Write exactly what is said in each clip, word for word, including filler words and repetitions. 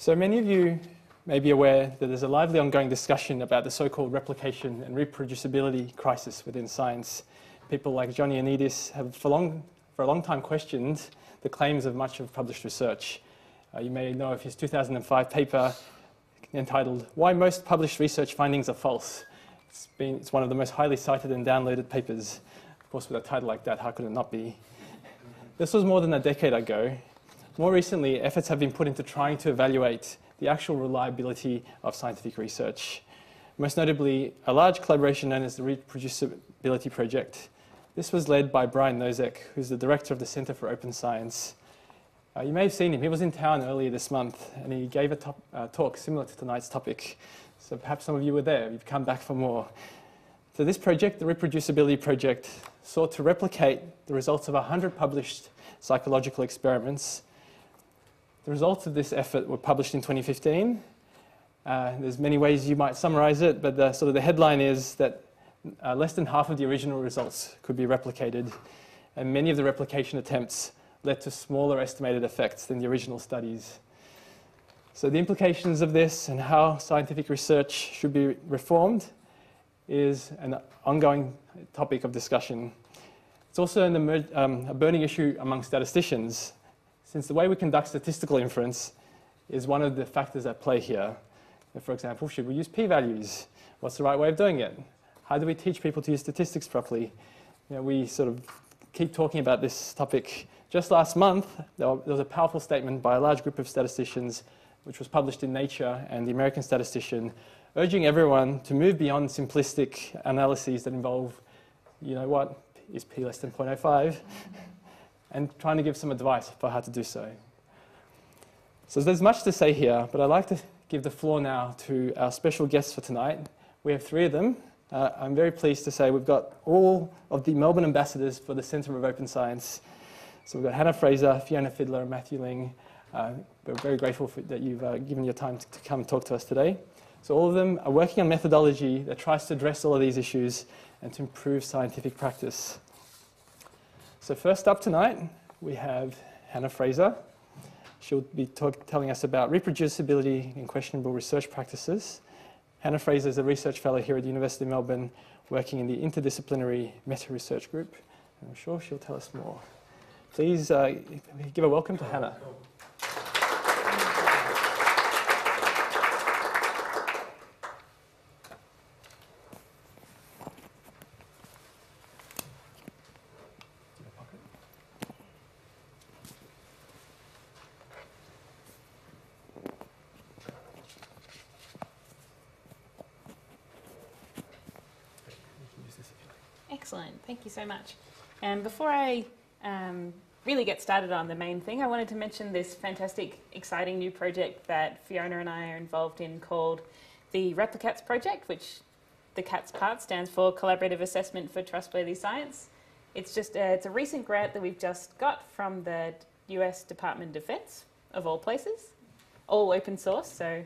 So many of you may be aware that there's a lively ongoing discussion about the so-called replication and reproducibility crisis within science. People like Johnny Anidis have for, long, for a long time questioned the claims of much of published research. Uh, you may know of his two thousand five paper entitled "Why Most Published Research Findings Are False." It's, been, it's one of the most highly cited and downloaded papers. Of course, with a title like that, how could it not be? This was more than a decade ago. More recently, efforts have been put into trying to evaluate the actual reliability of scientific research. Most notably, a large collaboration known as the Reproducibility Project. This was led by Brian Nosek, who's the director of the Center for Open Science. Uh, you may have seen him. He was in town earlier this month, and he gave a top, uh, talk similar to tonight's topic. So perhaps some of you were there. You've come back for more. So this project, the Reproducibility Project, sought to replicate the results of one hundred published psychological experiments. The results of this effort were published in twenty fifteen. Uh, there's many ways you might summarize it, but the, sort of the headline is that uh, less than half of the original results could be replicated, and many of the replication attempts led to smaller estimated effects than the original studies. So the implications of this and how scientific research should be reformed is an ongoing topic of discussion. It's also an, um, a burning issue among statisticians, since the way we conduct statistical inference is one of the factors at play here. For example, should we use p-values? What's the right way of doing it? How do we teach people to use statistics properly? You know, we sort of keep talking about this topic. Just last month, there was a powerful statement by a large group of statisticians, which was published in Nature and the American Statistician, urging everyone to move beyond simplistic analyses that involve, you know what, is p less than zero point zero five? And trying to give some advice for how to do so. So there's much to say here, but I'd like to give the floor now to our special guests for tonight. We have three of them. Uh, I'm very pleased to say we've got all of the Melbourne ambassadors for the Centre of Open Science. So we've got Hannah Fraser, Fiona Fidler, and Mathew Ling. Uh, we're very grateful for, that you've uh, given your time to, to come and talk to us today. So all of them are working on methodology that tries to address all of these issues and to improve scientific practice. So first up tonight, we have Hannah Fraser. She'll be talk, telling us about reproducibility in questionable research practices. Hannah Fraser is a research fellow here at the University of Melbourne, working in the interdisciplinary meta-research group. And I'm sure she'll tell us more. Please uh, give a welcome to Hannah. Excellent, thank you so much. And before I um, really get started on the main thing, I wanted to mention this fantastic, exciting new project that Fiona and I are involved in called the Replicats Project, which the CATS part stands for Collaborative Assessment for Trustworthy Science. It's just a, it's a recent grant that we've just got from the U S Department of Defense, of all places, all open source, so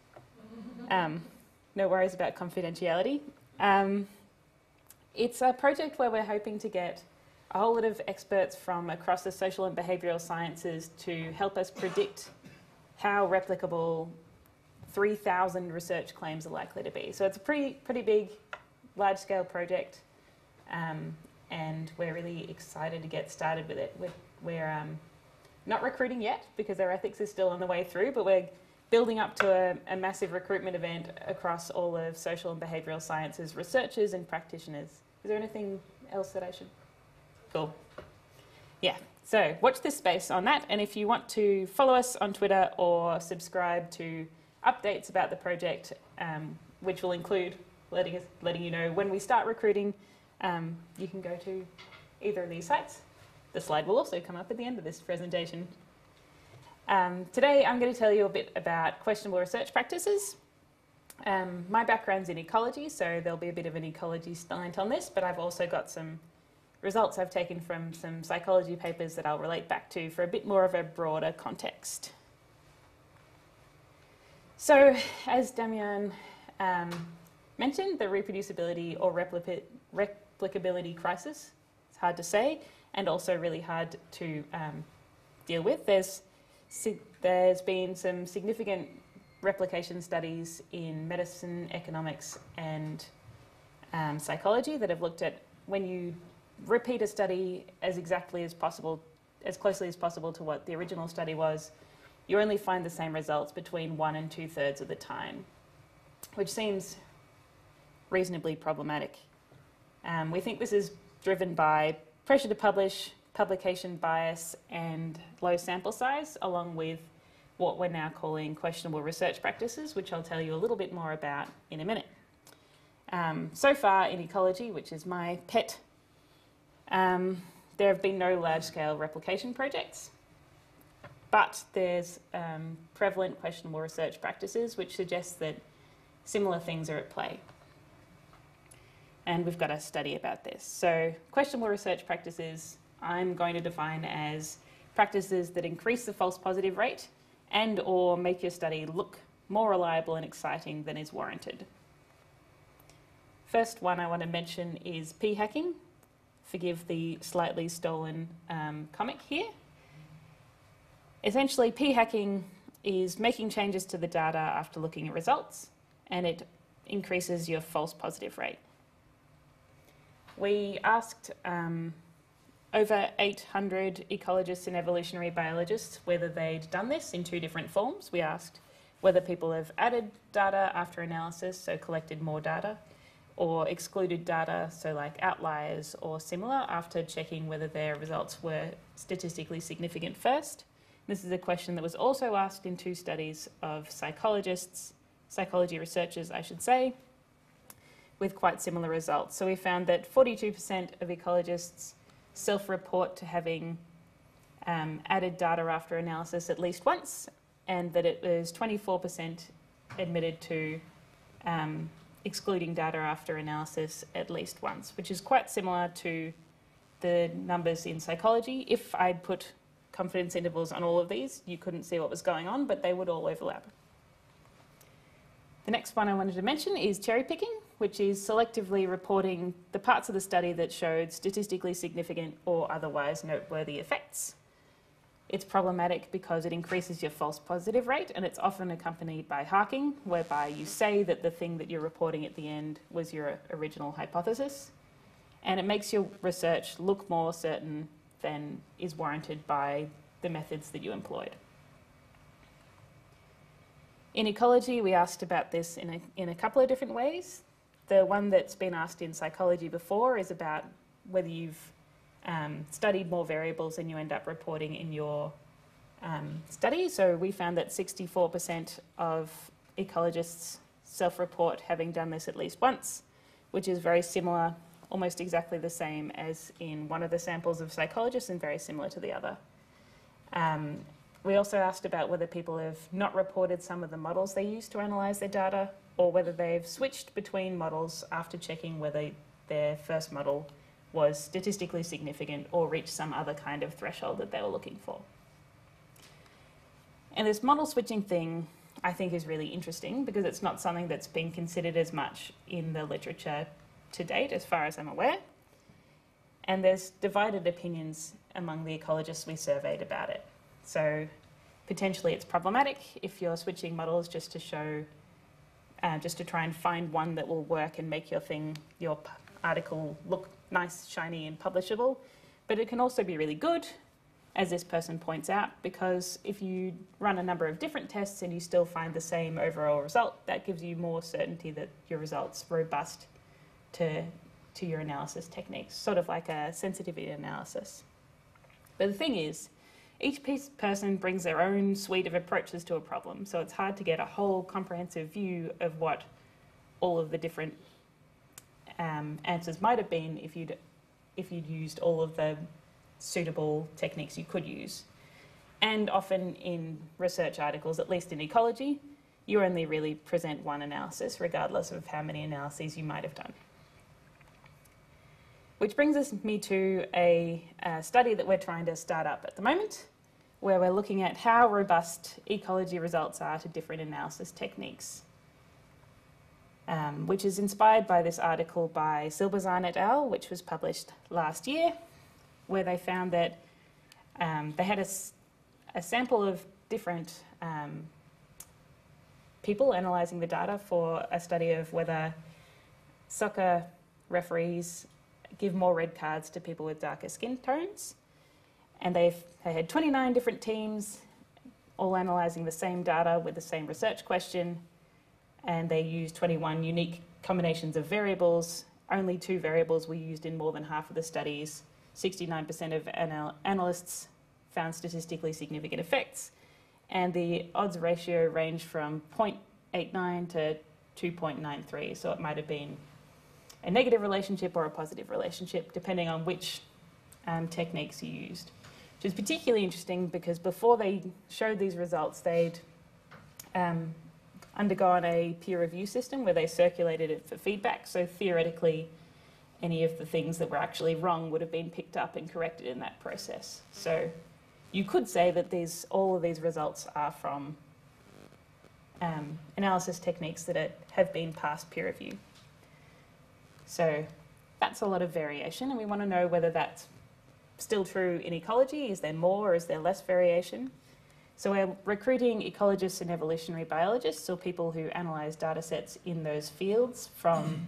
um, no worries about confidentiality. Um, It's a project where we're hoping to get a whole lot of experts from across the social and behavioural sciences to help us predict how replicable three thousand research claims are likely to be. So it's a pretty, pretty big, large-scale project, um, and we're really excited to get started with it. We're, we're um, not recruiting yet because our ethics is still on the way through, but we're building up to a, a massive recruitment event across all of social and behavioural sciences researchers and practitioners. Is there anything else that I should? Cool. Yeah, so watch this space on that, and if you want to follow us on Twitter or subscribe to updates about the project, um, which will include letting us, letting you know when we start recruiting, um, you can go to either of these sites. The slide will also come up at the end of this presentation. Um, today I'm going to tell you a bit about questionable research practices. Um, my background's in ecology, so there'll be a bit of an ecology slant on this, but I've also got some results I've taken from some psychology papers that I'll relate back to for a bit more of a broader context. So, as Damian um, mentioned, the reproducibility or replica replicability crisis, it's hard to say, and also really hard to um, deal with. There's si there's been some significant replication studies in medicine, economics, and um, psychology that have looked at when you repeat a study as exactly as possible, as closely as possible to what the original study was, you only find the same results between one and two thirds of the time, which seems reasonably problematic. Um, we think this is driven by pressure to publish, publication bias, and low sample size, along with what we're now calling questionable research practices, which I'll tell you a little bit more about in a minute. Um, so far in ecology, which is my pet, um, there have been no large-scale replication projects, but there's um, prevalent questionable research practices which suggest that similar things are at play. And we've got a study about this. So questionable research practices, I'm going to define as practices that increase the false positive rate and or make your study look more reliable and exciting than is warranted. First one I want to mention is p-hacking. Forgive the slightly stolen um, comic here. Essentially, p-hacking is making changes to the data after looking at results, and it increases your false positive rate. We asked um, over eight hundred ecologists and evolutionary biologists whether they'd done this in two different forms. We asked whether people have added data after analysis, so collected more data, or excluded data, so like outliers or similar, after checking whether their results were statistically significant first. This is a question that was also asked in two studies of psychologists, psychology researchers, I should say, with quite similar results. So we found that forty-two percent of ecologists self-report to having um, added data after analysis at least once, and that it was twenty-four percent admitted to um, excluding data after analysis at least once, which is quite similar to the numbers in psychology. If I'd put confidence intervals on all of these, you couldn't see what was going on, but they would all overlap. The next one I wanted to mention is cherry picking, which is selectively reporting the parts of the study that showed statistically significant or otherwise noteworthy effects. It's problematic because it increases your false positive rate, and it's often accompanied by harking, whereby you say that the thing that you're reporting at the end was your original hypothesis, and it makes your research look more certain than is warranted by the methods that you employed. In ecology, we asked about this in a, in a couple of different ways. The one that's been asked in psychology before is about whether you've um, studied more variables than you end up reporting in your um, study. So we found that sixty-four percent of ecologists self-report having done this at least once, which is very similar, almost exactly the same as in one of the samples of psychologists and very similar to the other. Um, we also asked about whether people have not reported some of the models they use to analyse their data, or whether they've switched between models after checking whether their first model was statistically significant or reached some other kind of threshold that they were looking for. And this model switching thing, I think, is really interesting because it's not something that's been considered as much in the literature to date, as far as I'm aware. And there's divided opinions among the ecologists we surveyed about it. So potentially it's problematic if you're switching models just to show, uh, just to try and find one that will work and make your thing, your article look nice, shiny, and publishable. But it can also be really good, as this person points out, because if you run a number of different tests and you still find the same overall result, that gives you more certainty that your result's robust to, to your analysis techniques, sort of like a sensitivity analysis. But the thing is, each piece, person brings their own suite of approaches to a problem, so it's hard to get a whole comprehensive view of what all of the different um, answers might have been if you'd, if you'd used all of the suitable techniques you could use. And often in research articles, at least in ecology, you only really present one analysis, regardless of how many analyses you might have done. Which brings us me to a, a study that we're trying to start up at the moment, where we're looking at how robust ecology results are to different analysis techniques, um, which is inspired by this article by Silberzahn et al., which was published last year, where they found that um, they had a, a sample of different um, people analysing the data for a study of whether soccer referees give more red cards to people with darker skin tones. And they've, they had twenty-nine different teams all analysing the same data with the same research question, and they used twenty-one unique combinations of variables. Only two variables were used in more than half of the studies. sixty-nine percent of anal analysts found statistically significant effects, and the odds ratio ranged from zero point eight nine to two point nine three, so it might have been a negative relationship or a positive relationship, depending on which um, techniques you used. Which is particularly interesting because before they showed these results, they'd um, undergone a peer review system where they circulated it for feedback. So theoretically, any of the things that were actually wrong would have been picked up and corrected in that process. So you could say that these, all of these results are from um, analysis techniques that are, have been past peer review. So that's a lot of variation, and we want to know whether that's still true in ecology. Is there more or is there less variation? So we're recruiting ecologists and evolutionary biologists, or people who analyse data sets in those fields, from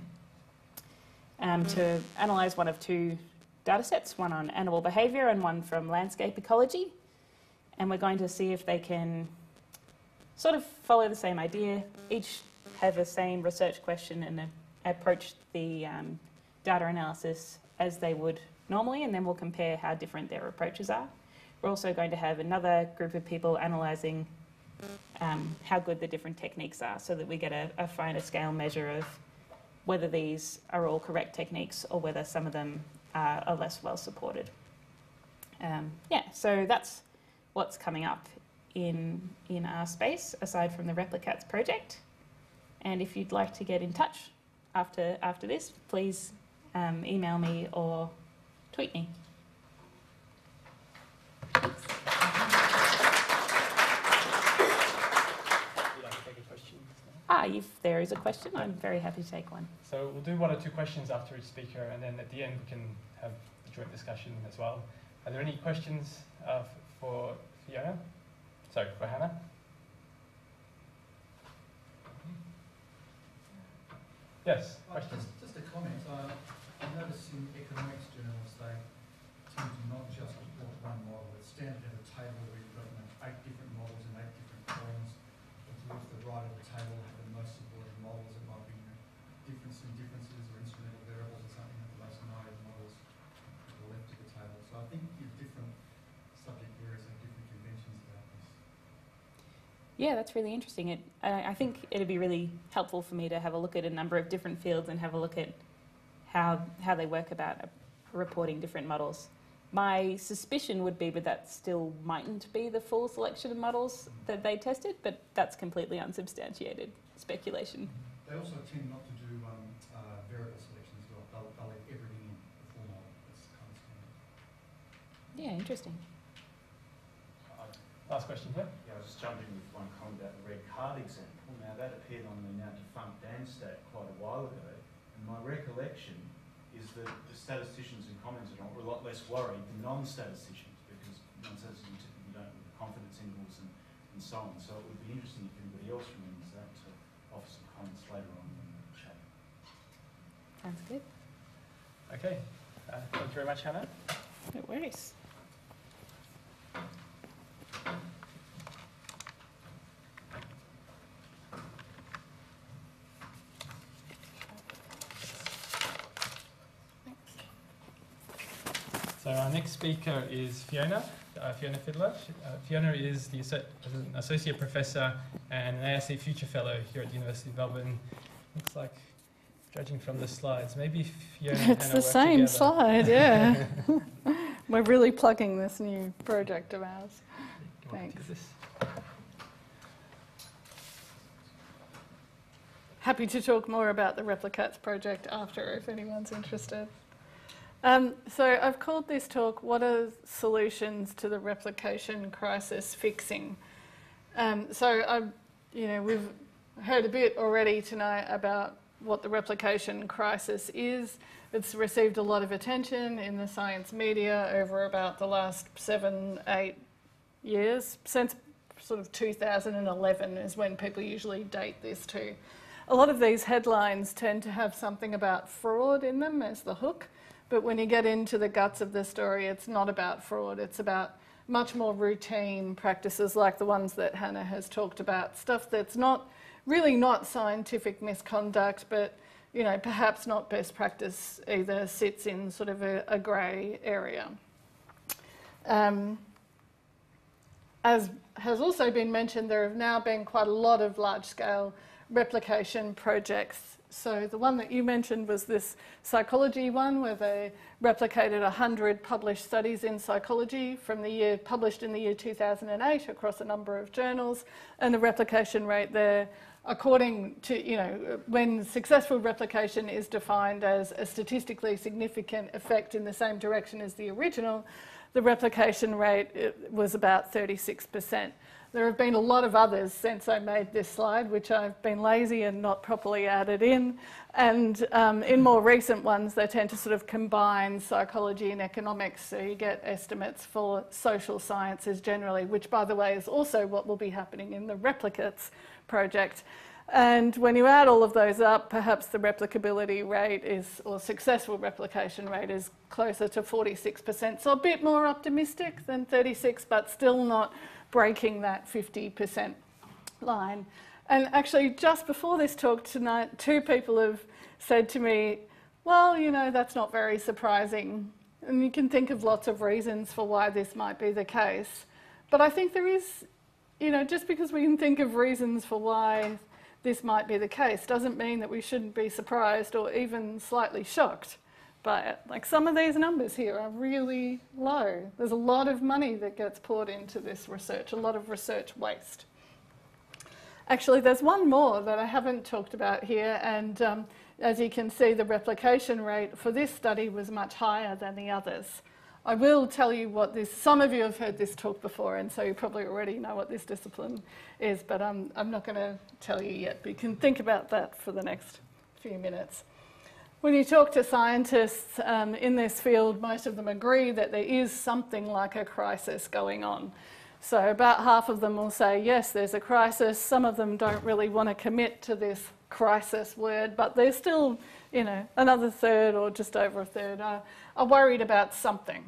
um, to analyse one of two data sets, one on animal behaviour and one from landscape ecology. And we're going to see if they can sort of follow the same idea, each have the same research question and uh, approach the um, data analysis as they would normally, and then we'll compare how different their approaches are. We're also going to have another group of people analysing um, how good the different techniques are, so that we get a, a finer scale measure of whether these are all correct techniques or whether some of them are, are less well supported. Um, yeah, so that's what's coming up in, in our space, aside from the Replicats project. And if you'd like to get in touch after, after this, please um, email me or tweet me. Would you like to take a question? Ah, if there is a question, I'm very happy to take one. So we'll do one or two questions after each speaker, and then at the end we can have a joint discussion as well. Are there any questions uh, for Fiona? Sorry, for Hannah? Yes, Uh, question. just, just a comment. Uh, I notice in economics journals they tend to not just report one model. It's standard to have a table where you've got you know, eight different models and eight different columns. But to look to the right of the table have the most supported models. It might be you know, difference in differences or instrumental variables or something of the most naive models at the left of the table. So I think your different subject areas have different conventions about this. Yeah, that's really interesting. It, I, I think it'd be really helpful for me to have a look at a number of different fields and have a look at how, how they work about uh, reporting different models. My suspicion would be that that still mightn't be the full selection of models that they tested, but that's completely unsubstantiated speculation. They also tend not to do um, uh, variable selection as well. They'll, they'll let everything in the full model. That's kind of standard. Yeah, interesting. Last question here. Yeah, I was just jumping with one comment about the red card example. Now, that appeared on the now defunct DANSTAT quite a while ago, and my recollection is that the statisticians who commented on it were a lot less worried than non-statisticians, because non-statisticians typically don't with confidence intervals and, and so on. So it would be interesting if anybody else remembers that to offer some comments later on in the chat. Sounds good. Okay, uh, thank you very much, Hannah. No worries. So our next speaker is Fiona, uh, Fiona Fidler. She, uh, Fiona is the asso an Associate Professor and an A I C Future Fellow here at the University of Melbourne. Looks like, judging from the slides, maybe Fiona and It's Hannah the work same together. slide, yeah. We're really plugging this new project of ours. You want to do Thanks. this? Happy to talk more about the Replicats project after, if anyone's interested. Um, so I've called this talk, What are Solutions to the Replication Crisis Fixing? Um, so I, you know, we've heard a bit already tonight about what the replication crisis is. It's received a lot of attention in the science media over about the last seven, eight years, since sort of two thousand eleven is when people usually date this to. A lot of these headlines tend to have something about fraud in them as the hook, but when you get into the guts of the story, it's not about fraud, it's about much more routine practices like the ones that Hannah has talked about, stuff that's not really not scientific misconduct, but you know, perhaps not best practice either, sits in sort of a, a grey area. Um, as has also been mentioned, there have now been quite a lot of large-scale replication projects. So the one that you mentioned was this psychology one, where they replicated one hundred published studies in psychology from the year published in the year two thousand eight across a number of journals, and the replication rate there, according to, you know, when successful replication is defined as a statistically significant effect in the same direction as the original, the replication rate was about thirty-six percent. There have been a lot of others since I made this slide, which I've been lazy and not properly added in. And um, in more recent ones, they tend to sort of combine psychology and economics, so you get estimates for social sciences generally, which, by the way, is also what will be happening in the Replicates project. And when you add all of those up, perhaps the replicability rate is, or successful replication rate is closer to forty-six percent. So a bit more optimistic than thirty-six, but still not breaking that fifty percent line. And actually, just before this talk tonight, two people have said to me, well, you know, that's not very surprising. And you can think of lots of reasons for why this might be the case. But I think there is, you know, just because we can think of reasons for why this might be the case doesn't mean that we shouldn't be surprised or even slightly shocked by it. Like, some of these numbers here are really low. There's a lot of money that gets poured into this research, a lot of research waste. Actually, there's one more that I haven't talked about here, and um, as you can see, the replication rate for this study was much higher than the others. I will tell you what this, some of you have heard this talk before, and so you probably already know what this discipline is, but um, I'm not going to tell you yet, but you can think about that for the next few minutes. When you talk to scientists um, in this field, most of them agree that there is something like a crisis going on. So about half of them will say, yes, there's a crisis. Some of them don't really want to commit to this crisis word, but there's still, you know, another third or just over a third are, are worried about something.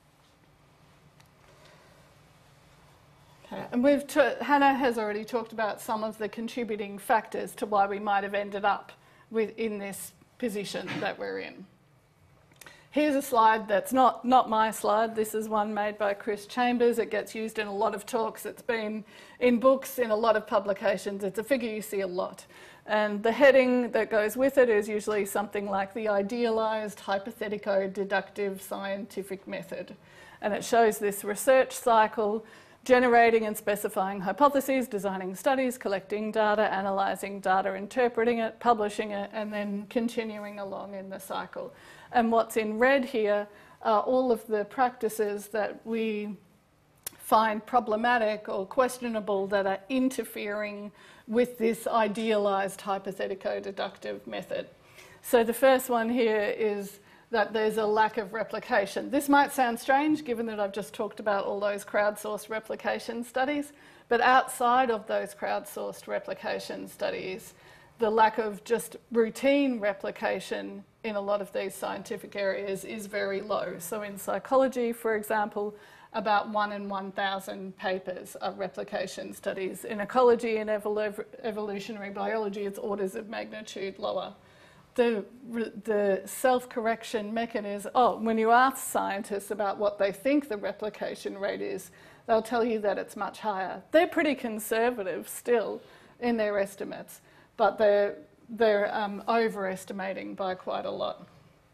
Okay. And we've Hannah has already talked about some of the contributing factors to why we might have ended up with, in this position that we're in. Here's a slide that's not, not my slide. This is one made by Chris Chambers. It gets used in a lot of talks. It's been in books, in a lot of publications. It's a figure you see a lot. And the heading that goes with it is usually something like the idealised hypothetico-deductive scientific method. And it shows this research cycle, generating and specifying hypotheses, designing studies, collecting data, analysing data, interpreting it, publishing it, and then continuing along in the cycle. And what's in red here are all of the practices that we find problematic or questionable that are interfering with this idealised hypothetico-deductive method. So the first one here is that there's a lack of replication. This might sound strange given that I've just talked about all those crowdsourced replication studies, but outside of those crowdsourced replication studies, the lack of just routine replication in a lot of these scientific areas is very low. So in psychology, for example, about one in one thousand papers are replication studies. In ecology and evol evolutionary biology, it's orders of magnitude lower. The, the self-correction mechanism, oh, when you ask scientists about what they think the replication rate is, they'll tell you that it's much higher. They're pretty conservative still in their estimates, but they're, they're um, overestimating by quite a lot.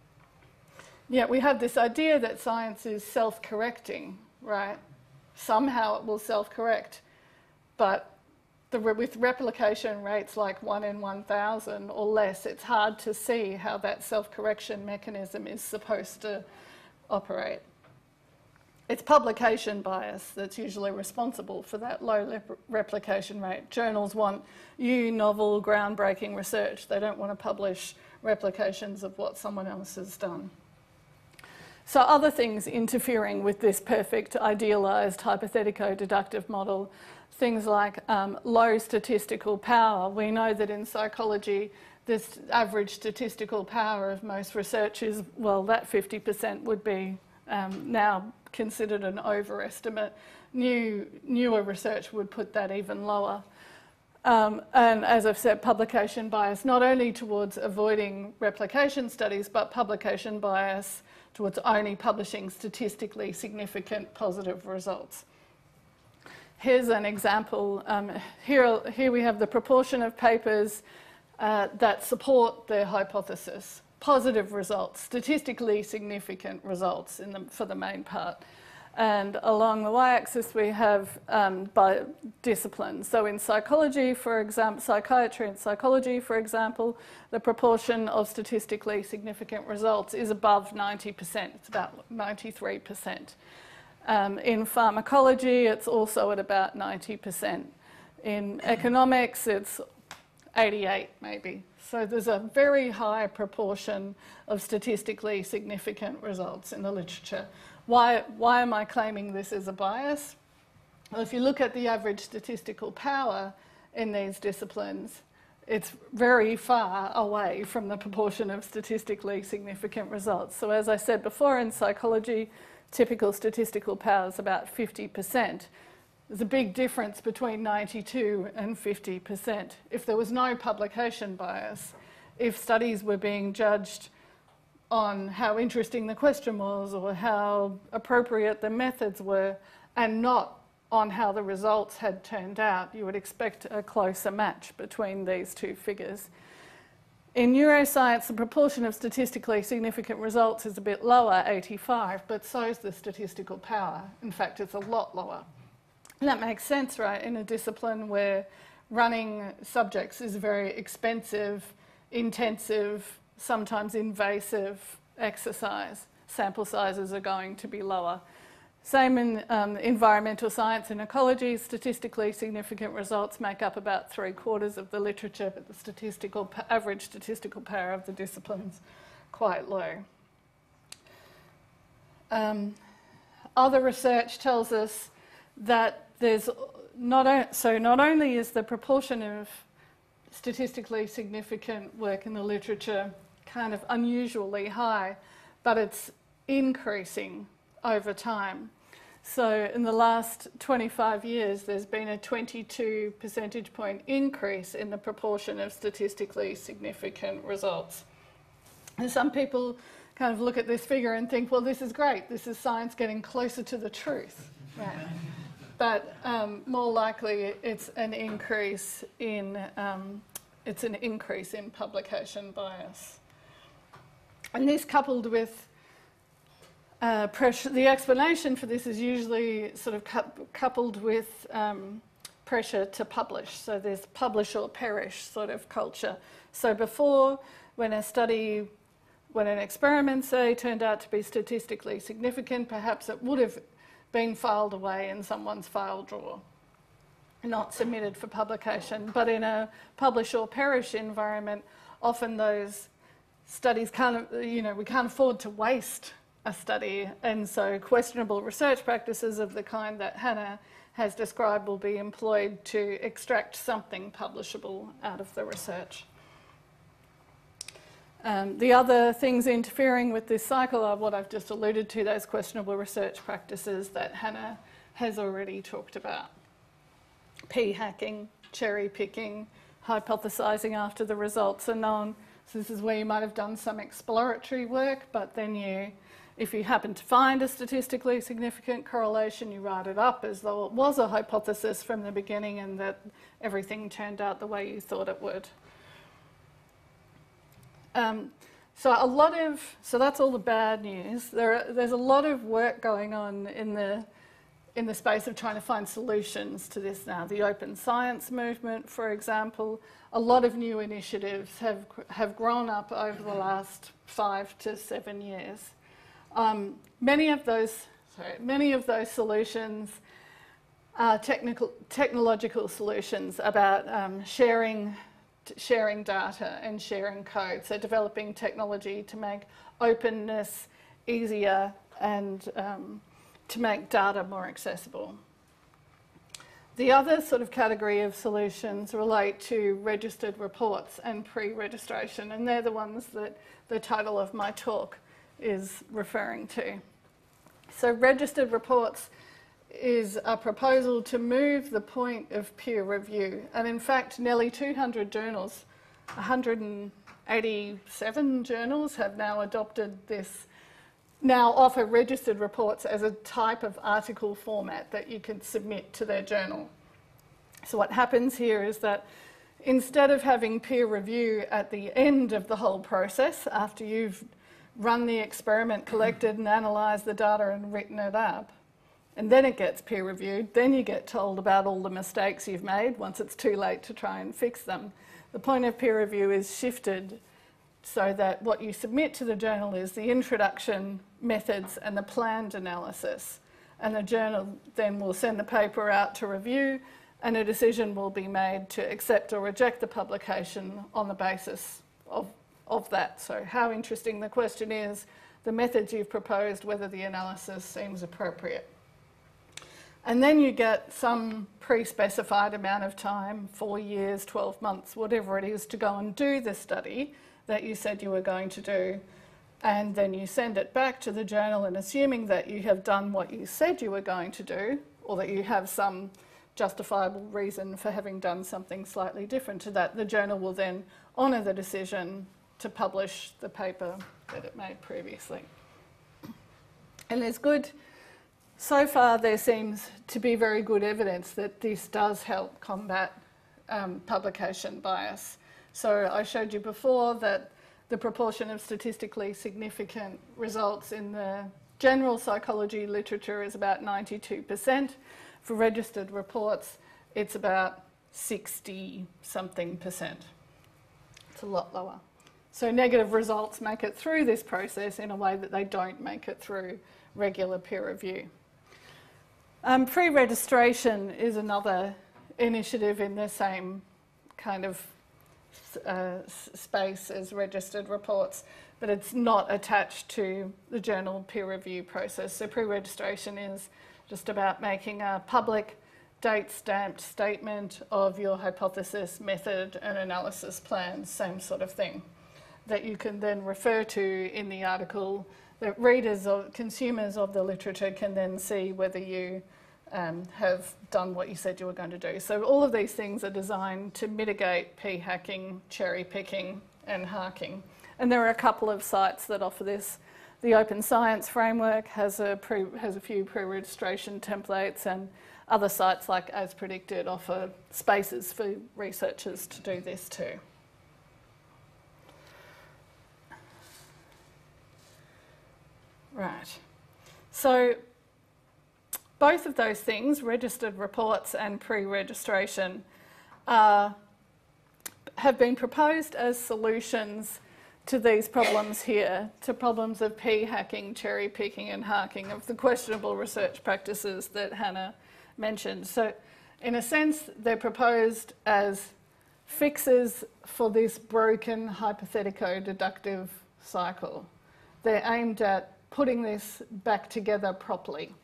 Yet we have this idea that science is self-correcting, right? Somehow it will self-correct, but the, with replication rates like one in one thousand or less, it's hard to see how that self-correction mechanism is supposed to operate. It's publication bias that's usually responsible for that low replication rate. Journals want new, novel, groundbreaking research. They don't want to publish replications of what someone else has done. So other things interfering with this perfect idealised hypothetico-deductive model, things like um, low statistical power. We know that in psychology, this average statistical power of most research is, well, that fifty percent would be um, now considered an overestimate. New, newer research would put that even lower. Um, and as I've said, publication bias, not only towards avoiding replication studies, but publication bias towards only publishing statistically significant positive results. Here's an example. Um, here, here we have the proportion of papers uh, that support their hypothesis. Positive results, statistically significant results in the, for the main part. And along the y-axis we have um, by disciplines. So in psychology, for example, psychiatry and psychology, for example, the proportion of statistically significant results is above ninety percent. It's about ninety-three percent. Um, in pharmacology, it's also at about ninety percent. In economics, it's eighty-eight maybe. So there's a very high proportion of statistically significant results in the literature. Why, why am I claiming this is a bias? Well, if you look at the average statistical power in these disciplines, it's very far away from the proportion of statistically significant results. So as I said before, in psychology, typical statistical power is about fifty percent. There's a big difference between ninety-two and fifty percent. If there was no publication bias, if studies were being judged on how interesting the question was or how appropriate the methods were and not on how the results had turned out, you would expect a closer match between these two figures. In neuroscience, the proportion of statistically significant results is a bit lower, eighty-five, but so is the statistical power. In fact, it's a lot lower. And that makes sense, right, in a discipline where running subjects is a very expensive, intensive, sometimes invasive exercise. Sample sizes are going to be lower. Same in um, environmental science and ecology. Statistically significant results make up about three quarters of the literature, but the statistical average statistical power of the discipline's quite low. Um, other research tells us that there's not o- so not only is the proportion of statistically significant work in the literature kind of unusually high, but it's increasing over time. So in the last twenty-five years, there's been a twenty-two percentage point increase in the proportion of statistically significant results. And some people kind of look at this figure and think, well, this is great. This is science getting closer to the truth. Right. But um, more likely, it's an increase in um, it's an increase in publication bias. And this coupled with uh, pressure, the explanation for this is usually sort of cu- coupled with um, pressure to publish. So there's publish or perish sort of culture. So before, when a study, when an experiment, say, turned out to be statistically significant, perhaps it would have been filed away in someone's file drawer, not submitted for publication. But in a publish or perish environment, often those studies can't, you know, we can't afford to waste a study, and so questionable research practices of the kind that Hannah has described will be employed to extract something publishable out of the research. Um, the other things interfering with this cycle are what I've just alluded to, those questionable research practices that Hannah has already talked about. P-hacking, cherry picking, hypothesising after the results are known. So this is where you might have done some exploratory work, but then you, if you happen to find a statistically significant correlation, you write it up as though it was a hypothesis from the beginning and that everything turned out the way you thought it would. Um, so a lot of, so that's all the bad news. There are, there's a lot of work going on in the in the space of trying to find solutions to this now. The open science movement, for example, a lot of new initiatives have have grown up over the last five to seven years. Um, many of those, sorry, many of those solutions are technical, technological solutions about um, sharing. sharing data and sharing code, so developing technology to make openness easier and um, to make data more accessible. The other sort of category of solutions relate to registered reports and pre-registration, and they're the ones that the title of my talk is referring to. So registered reports is a proposal to move the point of peer review, and in fact nearly two hundred journals, one hundred eighty-seven journals have now adopted this, now offer registered reports as a type of article format that you can submit to their journal. So what happens here is that instead of having peer review at the end of the whole process, after you've run the experiment, collected and analysed the data and written it up, and then it gets peer reviewed, then you get told about all the mistakes you've made once it's too late to try and fix them. The point of peer review is shifted so that what you submit to the journal is the introduction, methods and the planned analysis. And the journal then will send the paper out to review, and a decision will be made to accept or reject the publication on the basis of, of that. So how interesting the question is, the methods you've proposed, whether the analysis seems appropriate. And then you get some pre-specified amount of time, four years, twelve months, whatever it is, to go and do the study that you said you were going to do, and then you send it back to the journal, and assuming that you have done what you said you were going to do, or that you have some justifiable reason for having done something slightly different to that, the journal will then honour the decision to publish the paper that it made previously. And there's good, so far there seems to be very good evidence that this does help combat um, publication bias. So I showed you before that the proportion of statistically significant results in the general psychology literature is about ninety-two percent. For registered reports, it's about sixty something percent. It's a lot lower. So negative results make it through this process in a way that they don't make it through regular peer review. Um, pre-registration is another initiative in the same kind of uh, space as registered reports, but it's not attached to the journal peer review process. So pre-registration is just about making a public date-stamped statement of your hypothesis, method and analysis plans, same sort of thing, that you can then refer to in the article, that readers or consumers of the literature can then see whether you um, have done what you said you were going to do. So all of these things are designed to mitigate p-hacking, cherry-picking and harking. And there are a couple of sites that offer this. The Open Science Framework has a, pre, has a few pre-registration templates, and other sites like As Predicted offer spaces for researchers to do this too. Right. So both of those things, registered reports and pre-registration, uh, have been proposed as solutions to these problems here, to problems of p-hacking, cherry-picking and harking, of the questionable research practices that Hannah mentioned. So in a sense, they're proposed as fixes for this broken hypothetico-deductive cycle. They're aimed at putting this back together properly.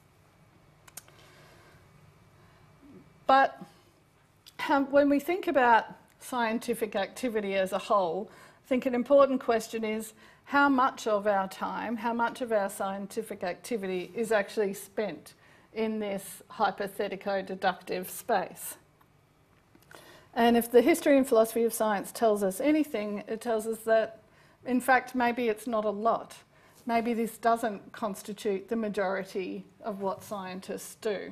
But um, when we think about scientific activity as a whole, I think an important question is how much of our time, how much of our scientific activity is actually spent in this hypothetico-deductive space. And if the history and philosophy of science tells us anything, it tells us that, in fact, maybe it's not a lot. Maybe this doesn't constitute the majority of what scientists do.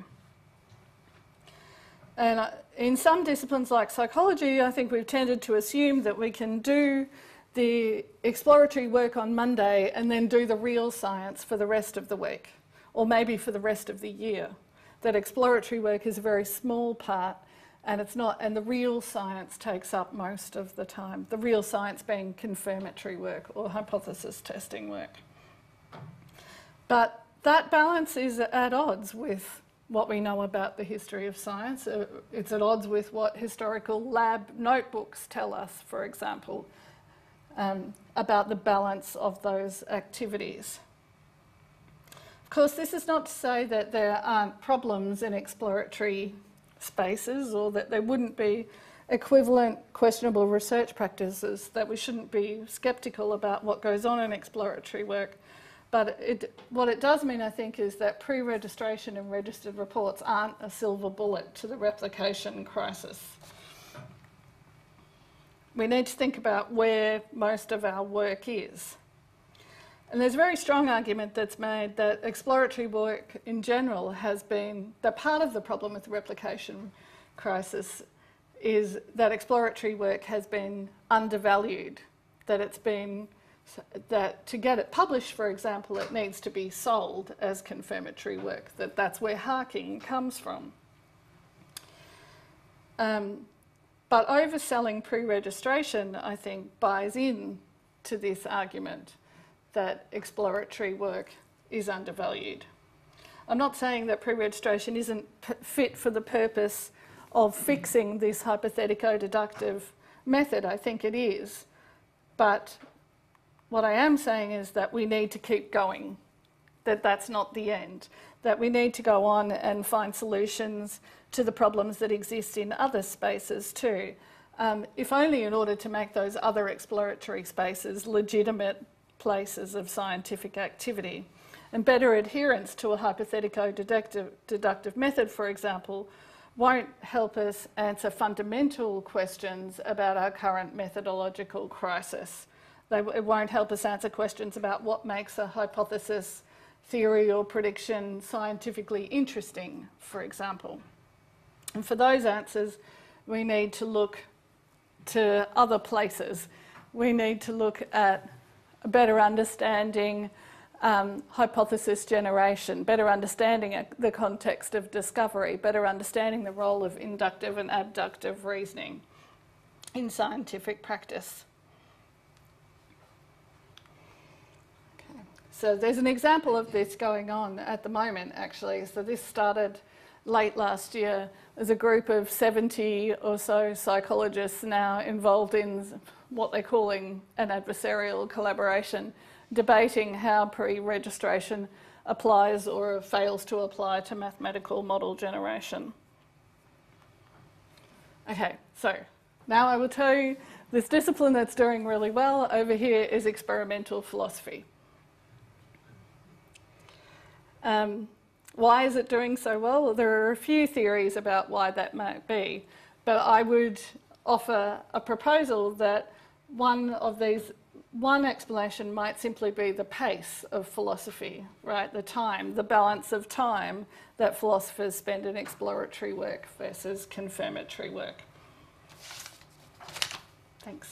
And in some disciplines like psychology, I think we've tended to assume that we can do the exploratory work on Monday and then do the real science for the rest of the week, or maybe for the rest of the year. That exploratory work is a very small part, and it's not, and the real science takes up most of the time. The real science being confirmatory work or hypothesis testing work. But that balance is at odds with what we know about the history of science. It's at odds with what historical lab notebooks tell us, for example, um, about the balance of those activities. Of course, this is not to say that there aren't problems in exploratory spaces, or that there wouldn't be equivalent questionable research practices, that we shouldn't be sceptical about what goes on in exploratory work. But it, what it does mean, I think, is that pre-registration and registered reports aren't a silver bullet to the replication crisis. We need to think about where most of our work is. And there's a very strong argument that's made that exploratory work in general has been, that part of the problem with the replication crisis is that exploratory work has been undervalued, that it's been, that to get it published, for example, it needs to be sold as confirmatory work, that that's where harking comes from. Um, but overselling pre-registration, I think, buys in to this argument that exploratory work is undervalued. I'm not saying that pre-registration isn't p- fit for the purpose of fixing this hypothetico-deductive method. I think it is. But what I am saying is that we need to keep going, that that's not the end, that we need to go on and find solutions to the problems that exist in other spaces too, um, if only in order to make those other exploratory spaces legitimate places of scientific activity. And better adherence to a hypothetico-deductive deductive method, for example, won't help us answer fundamental questions about our current methodological crisis. They, it won't help us answer questions about what makes a hypothesis, theory or prediction scientifically interesting, for example. And for those answers, we need to look to other places. We need to look at a better understanding Um, hypothesis generation, better understanding the context of discovery, better understanding the role of inductive and abductive reasoning in scientific practice. Okay. So there's an example of this going on at the moment, actually. So this started late last year. There's a group of seventy or so psychologists now involved in what they're calling an adversarial collaboration, debating how pre-registration applies or fails to apply to mathematical model generation. Okay, so now I will tell you this discipline that's doing really well over here is experimental philosophy. Um, why is it doing so well? There are a few theories about why that might be, but I would offer a proposal that one of these One explanation might simply be the pace of philosophy, right? The time, the balance of time that philosophers spend in exploratory work versus confirmatory work. Thanks.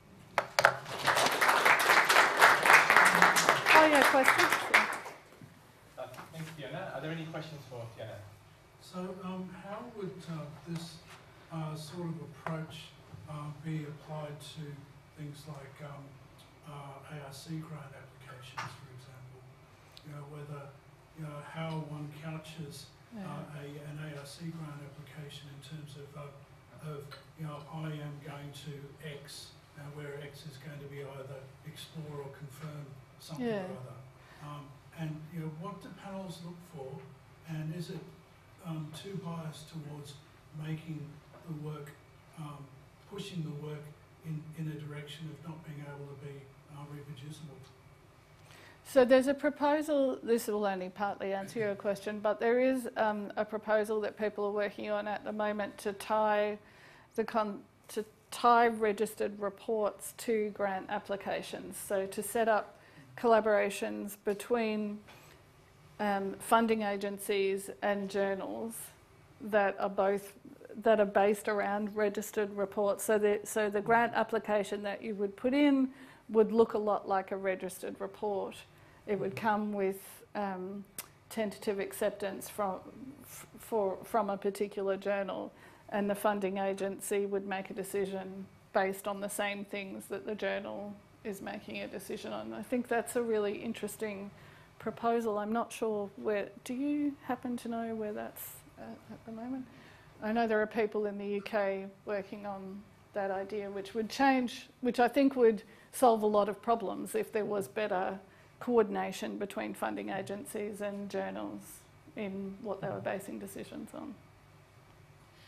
Oh yeah, questions? Uh, thanks, Fiona. Are there any questions for Fiona? So um, how would uh, this uh, sort of approach uh, be applied to things like um, Uh, A R C grant applications, for example? You know, whether, you know, how one couches Yeah. uh, a, an A R C grant application in terms of, uh, of, you know, I am going to X, uh, where X is going to be either explore or confirm something Yeah. or other. Um, and, you know, what do panels look for, and is it um, too biased towards making the work, um, pushing the work in, in a direction of not being able to be uh, reproducible? So there's a proposal, this will only partly answer your question, but there is um, a proposal that people are working on at the moment to tie the con to tie registered reports to grant applications. So to set up collaborations between um, funding agencies and journals that are both that are based around registered reports. So the, so the grant application that you would put in would look a lot like a registered report. It would come with um, tentative acceptance from, for, from a particular journal, and the funding agency would make a decision based on the same things that the journal is making a decision on. I think that's a really interesting proposal. I'm not sure where, do you happen to know where that's at, at the moment? I know there are people in the U K working on that idea, which would change, which I think would solve a lot of problems if there was better coordination between funding agencies and journals in what they were basing decisions on.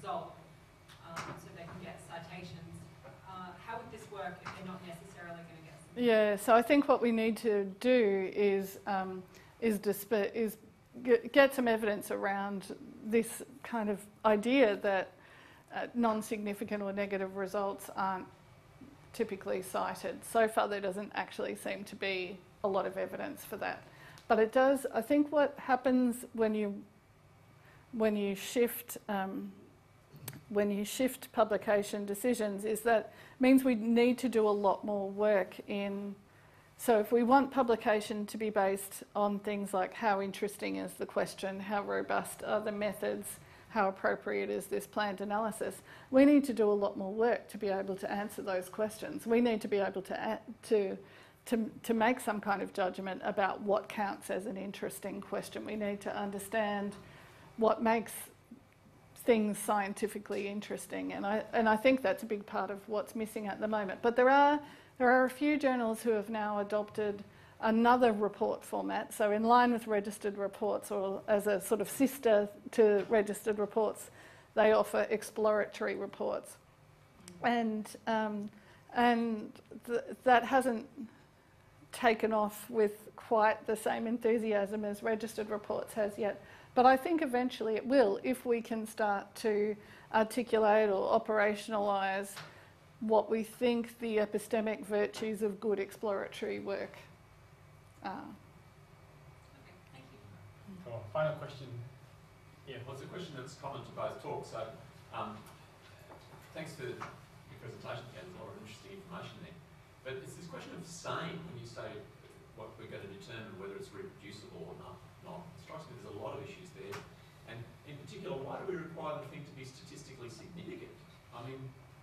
result, um, so they can get citations. Uh, how would this work if they're not necessarily going to get some? Yeah, so I think what we need to do is um, is, disp- is get, get some evidence around this kind of idea that uh, non-significant or negative results aren't typically cited. So far there doesn't actually seem to be a lot of evidence for that. But it does, I think what happens when you when you shift um, when you shift publication decisions is that means we need to do a lot more work in. So if we want publication to be based on things like how interesting is the question, how robust are the methods, how appropriate is this planned analysis, we need to do a lot more work to be able to answer those questions. We need to be able to to to, to make some kind of judgment about what counts as an interesting question. We need to understand what makes things scientifically interesting, and I and I think that's a big part of what's missing at the moment. But there are there are a few journals who have now adopted another report format, so in line with registered reports, or as a sort of sister to registered reports, they offer exploratory reports, and um, and th- that hasn't taken off with quite the same enthusiasm as registered reports has yet. But I think eventually it will, if we can start to articulate or operationalise what we think the epistemic virtues of good exploratory work are. Okay, thank you. Cool. Final question. Yeah. Well, it's a question that's common to both talks. So, um, thanks for your presentation, Ken. There's a lot of interesting information there. But it's this question of same when you say what we're going to determine whether it's reproducible or not. Not. It strikes me there's a lot of issues there. And in particular, why do we require the thing to be statistically significant? I mean,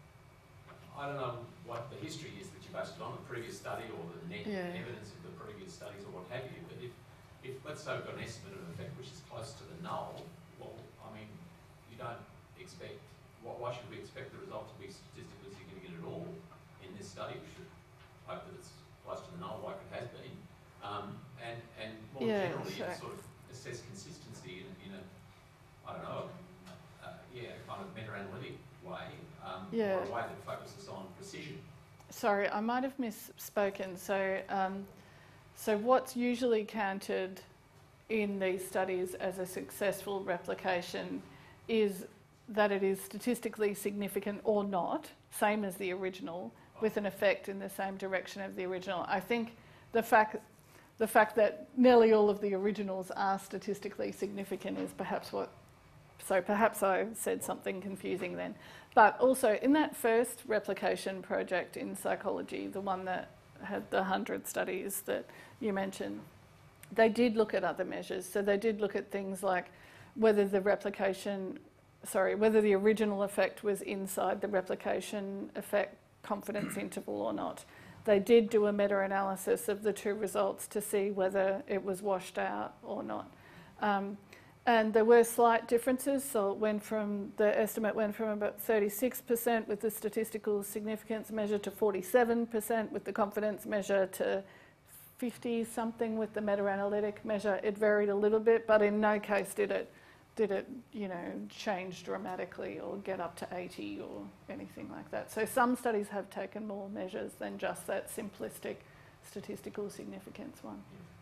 I don't know what the history is that you based it on, the previous study or the net Yeah. evidence of the previous studies or what have you. But if, if let's say we've got an estimate of effect which is close to the null, well, I mean, you don't expect, why, why should we expect the result to be statistically significant at all in this study? We should hope that it's close to the null like it has been. Um, and, and more Yeah, generally, sure. you sort of assess consistency in, in a, I don't know, uh, yeah, kind of meta-analytic way, um, Yeah. or a way that focuses on precision. Sorry, I might have misspoken. So, um, so what's usually counted in these studies as a successful replication is that it is statistically significant or not, same as the original, with an effect in the same direction of the original. I think the fact the fact that nearly all of the originals are statistically significant is perhaps what. So perhaps I said something confusing then. But also in that first replication project in psychology, the one that had the one hundred studies that you mentioned, they did look at other measures. So they did look at things like whether the replication, sorry, whether the original effect was inside the replication effect confidence interval or not. They did do a meta-analysis of the two results to see whether it was washed out or not. Um, And there were slight differences, so it went from, the estimate went from about thirty-six percent with the statistical significance measure to forty-seven percent with the confidence measure to fifty something with the meta-analytic measure. It varied a little bit, but in no case did it, did it, you know, change dramatically or get up to eighty or anything like that. So some studies have taken more measures than just that simplistic statistical significance one.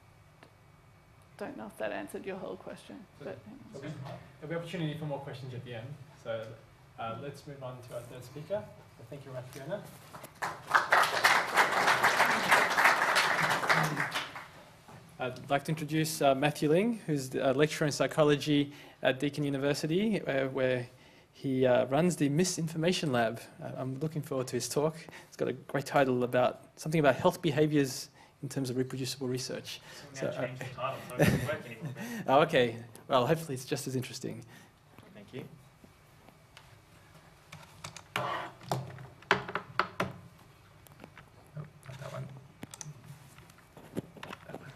Don't know if that answered your whole question. So But there'll, be, there'll be opportunity for more questions at the end. So uh, let's move on to our third speaker. So thank you very much, Fiona. I'd like to introduce uh, Mathew Ling, who's a lecturer in psychology at Deakin University, uh, where he uh, runs the Misinformation Lab. Uh, I'm looking forward to his talk. It's got a great title about something about health behaviours in terms of reproducible research. So I'm So, going to change the title, so it doesn't work anymore. Oh, okay. Well, hopefully it's just as interesting. Thank you. Oh, not that one. That one.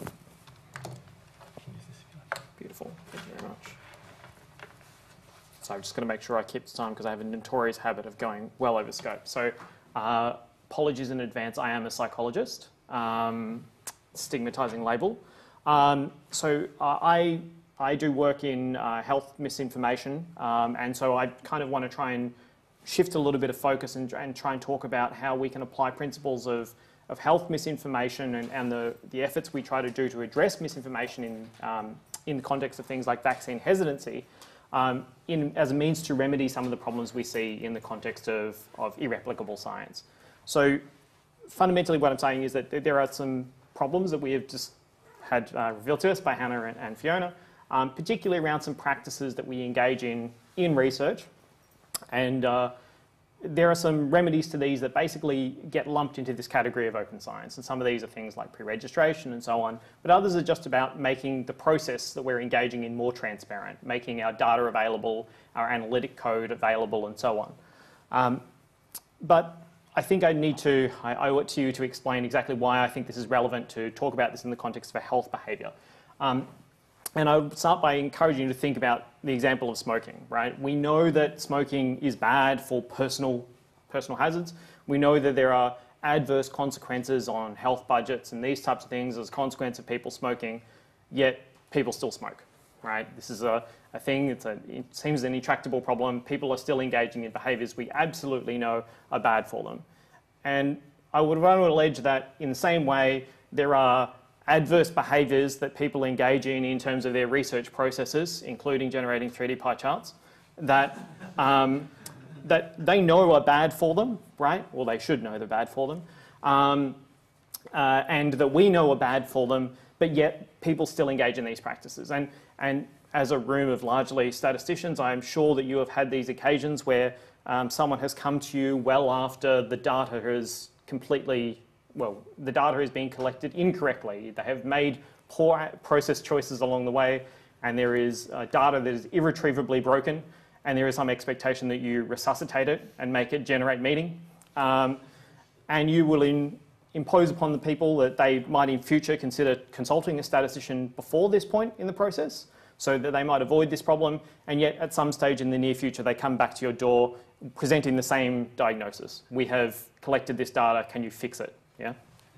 Can use this if you like. Beautiful. Thank you very much. So I'm just going to make sure I keep the time because I have a notorious habit of going well over scope. So uh, apologies in advance. I am a psychologist. Um, stigmatizing label. Um, so uh, I I do work in uh, health misinformation, um, and so I kind of want to try and shift a little bit of focus and, and try and talk about how we can apply principles of, of health misinformation and, and the, the efforts we try to do to address misinformation in, um, in the context of things like vaccine hesitancy um, in, as a means to remedy some of the problems we see in the context of, of irreplicable science. So fundamentally what I'm saying is that there are some problems that we have just had uh, revealed to us by Hannah and, and Fiona, um, particularly around some practices that we engage in in research. And uh, there are some remedies to these that basically get lumped into this category of open science. And some of these are things like pre-registration and so on. But others are just about making the process that we're engaging in more transparent, making our data available, our analytic code available, and so on. Um, but I think I need to, I, I owe it to you to explain exactly why I think this is relevant to talk about this in the context of a health behaviour. Um, And I would start by encouraging you to think about the example of smoking, right? We know that smoking is bad for personal, personal hazards. We know that there are adverse consequences on health budgets and these types of things as a consequence of people smoking, yet people still smoke, right? This is a, a thing, it's a, it seems an intractable problem. People are still engaging in behaviours we absolutely know are bad for them. And I would want to allege that in the same way, there are adverse behaviours that people engage in in terms of their research processes, including generating three D pie charts, that, um, that they know are bad for them, right? Or they should know they're bad for them. Um, uh, and that we know are bad for them, but yet people still engage in these practices. And, and as a room of largely statisticians, I am sure that you have had these occasions where um, someone has come to you well after the data has completely well, the data is being collected incorrectly. They have made poor process choices along the way, and there is uh, data that is irretrievably broken, and there is some expectation that you resuscitate it and make it generate meaning. Um, and you will in, impose upon the people that they might in future consider consulting a statistician before this point in the process, so that they might avoid this problem, and yet at some stage in the near future they come back to your door presenting the same diagnosis. We have collected this data, can you fix it? Yeah.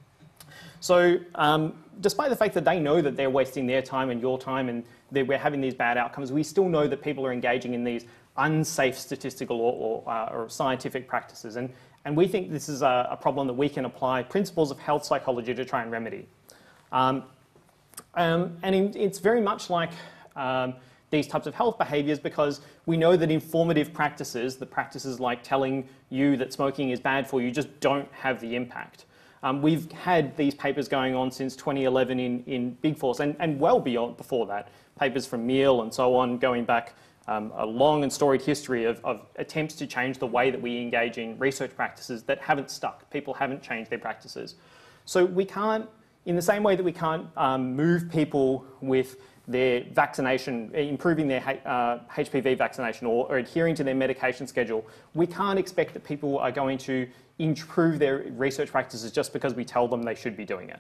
So um, despite the fact that they know that they're wasting their time and your time and that we're having these bad outcomes, we still know that people are engaging in these unsafe statistical or, or, uh, or scientific practices. And, and we think this is a, a problem that we can apply principles of health psychology to try and remedy. Um, um, and in, it's very much like um, these types of health behaviours, because we know that informative practices, the practices like telling you that smoking is bad for you, just don't have the impact. Um, we've had these papers going on since twenty eleven in, in Big Force, and, and well beyond before that. Papers from Meal and so on, going back um, a long and storied history of, of attempts to change the way that we engage in research practices that haven't stuck. People haven't changed their practices. So we can't, in the same way that we can't um, move people with their vaccination, improving their uh, H P V vaccination or, or adhering to their medication schedule, we can't expect that people are going to improve their research practices just because we tell them they should be doing it.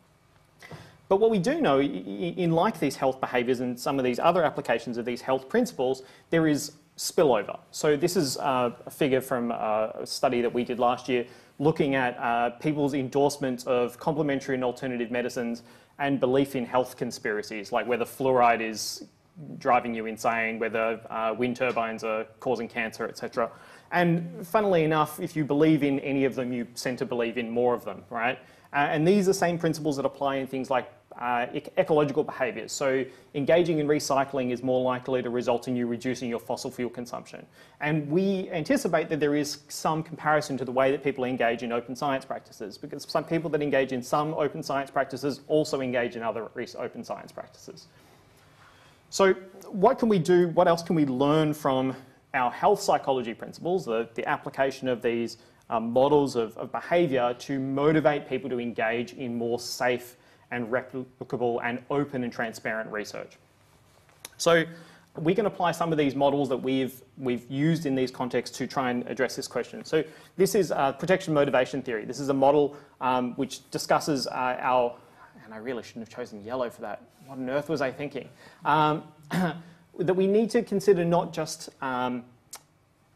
But what we do know, in like these health behaviours and some of these other applications of these health principles, there is spillover. So this is uh, a figure from uh, a study that we did last year looking at uh, people's endorsement of complementary and alternative medicines and belief in health conspiracies, like whether fluoride is driving you insane, whether uh, wind turbines are causing cancer, et cetera. And funnily enough, if you believe in any of them, you tend to believe in more of them, right? Uh, and these are the same principles that apply in things like uh, ec ecological behaviours. So engaging in recycling is more likely to result in you reducing your fossil fuel consumption. And we anticipate that there is some comparison to the way that people engage in open science practices, because some people that engage in some open science practices also engage in other open science practices. So what can we do? What else can we learn from our health psychology principles, the, the application of these um, models of, of behaviour to motivate people to engage in more safe and replicable and open and transparent research? So we can apply some of these models that we've, we've used in these contexts to try and address this question. So this is uh, protection motivation theory. This is a model um, which discusses uh, our, and I really shouldn't have chosen yellow for that. What on earth was I thinking? Um, that we need to consider not just um,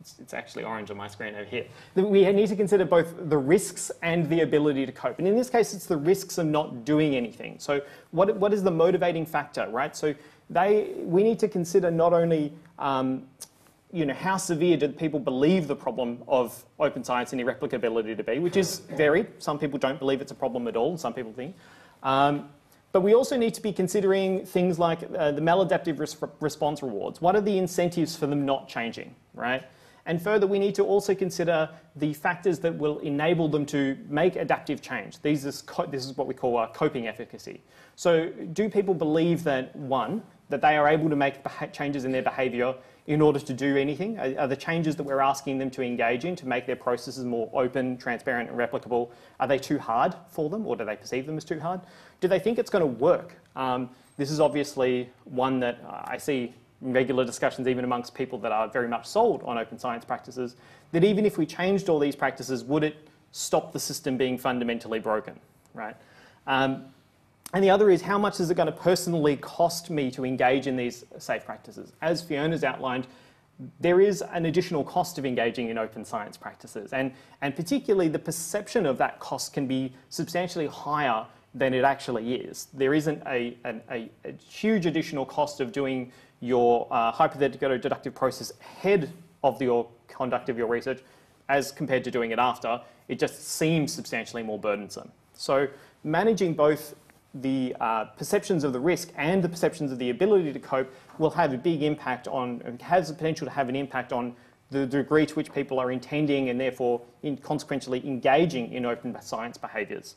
it's, it's actually orange on my screen over here. We need to consider both the risks and the ability to cope. And in this case, it's the risks of not doing anything. So what, what is the motivating factor, right? So they, we need to consider not only um, you know, how severe do people believe the problem of open science and irreplicability to be, which is varied. Some people don't believe it's a problem at all, some people think. Um, but we also need to be considering things like uh, the maladaptive res response rewards. What are the incentives for them not changing, right? And further, we need to also consider the factors that will enable them to make adaptive change. These is this is what we call uh, coping efficacy. So do people believe that, one, that they are able to make changes in their behaviour in order to do anything? Are, are the changes that we're asking them to engage in to make their processes more open, transparent and replicable, are they too hard for them, or do they perceive them as too hard? Do they think it's going to work? Um, this is obviously one that I see in regular discussions even amongst people that are very much sold on open science practices, that even if we changed all these practices, would it stop the system being fundamentally broken, right? Um, And the other is, how much is it going to personally cost me to engage in these safe practices? As Fiona's outlined, there is an additional cost of engaging in open science practices. And, and particularly the perception of that cost can be substantially higher than it actually is. There isn't a, a, a huge additional cost of doing your uh, hypothetical deductive process ahead of your conduct of your research as compared to doing it after. It just seems substantially more burdensome. So managing both the uh, perceptions of the risk and the perceptions of the ability to cope will have a big impact on, has the potential to have an impact on the degree to which people are intending and therefore in consequentially engaging in open science behaviours.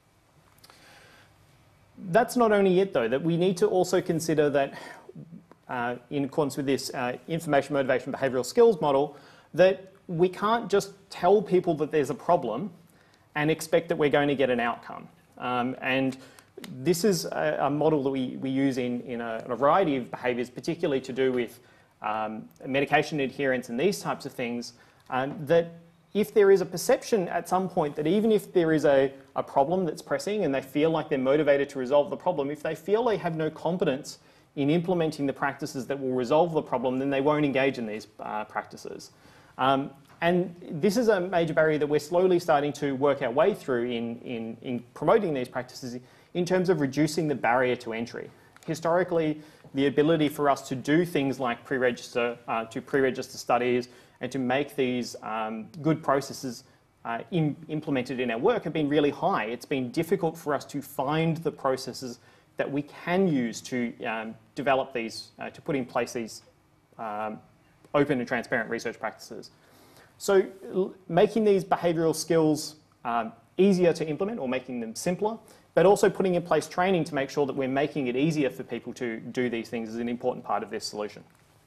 That's not only it though, that we need to also consider that uh, in accordance with this uh, information, motivation, behavioural skills model, that we can't just tell people that there's a problem and expect that we're going to get an outcome. Um, and this is a, a model that we, we use in, in, a, in a variety of behaviours, particularly to do with um, medication adherence and these types of things, um, that if there is a perception at some point that even if there is a, a problem that's pressing and they feel like they're motivated to resolve the problem, if they feel they have no competence in implementing the practices that will resolve the problem, then they won't engage in these uh, practices. Um, and this is a major barrier that we're slowly starting to work our way through in, in, in promoting these practices in terms of reducing the barrier to entry. Historically, the ability for us to do things like pre-register, uh, to pre-register studies and to make these um, good processes uh, in, implemented in our work have been really high. It's been difficult for us to find the processes that we can use to um, develop these, uh, to put in place these um, open and transparent research practices. So making these behavioural skills um, easier to implement or making them simpler, but also putting in place training to make sure that we're making it easier for people to do these things is an important part of this solution.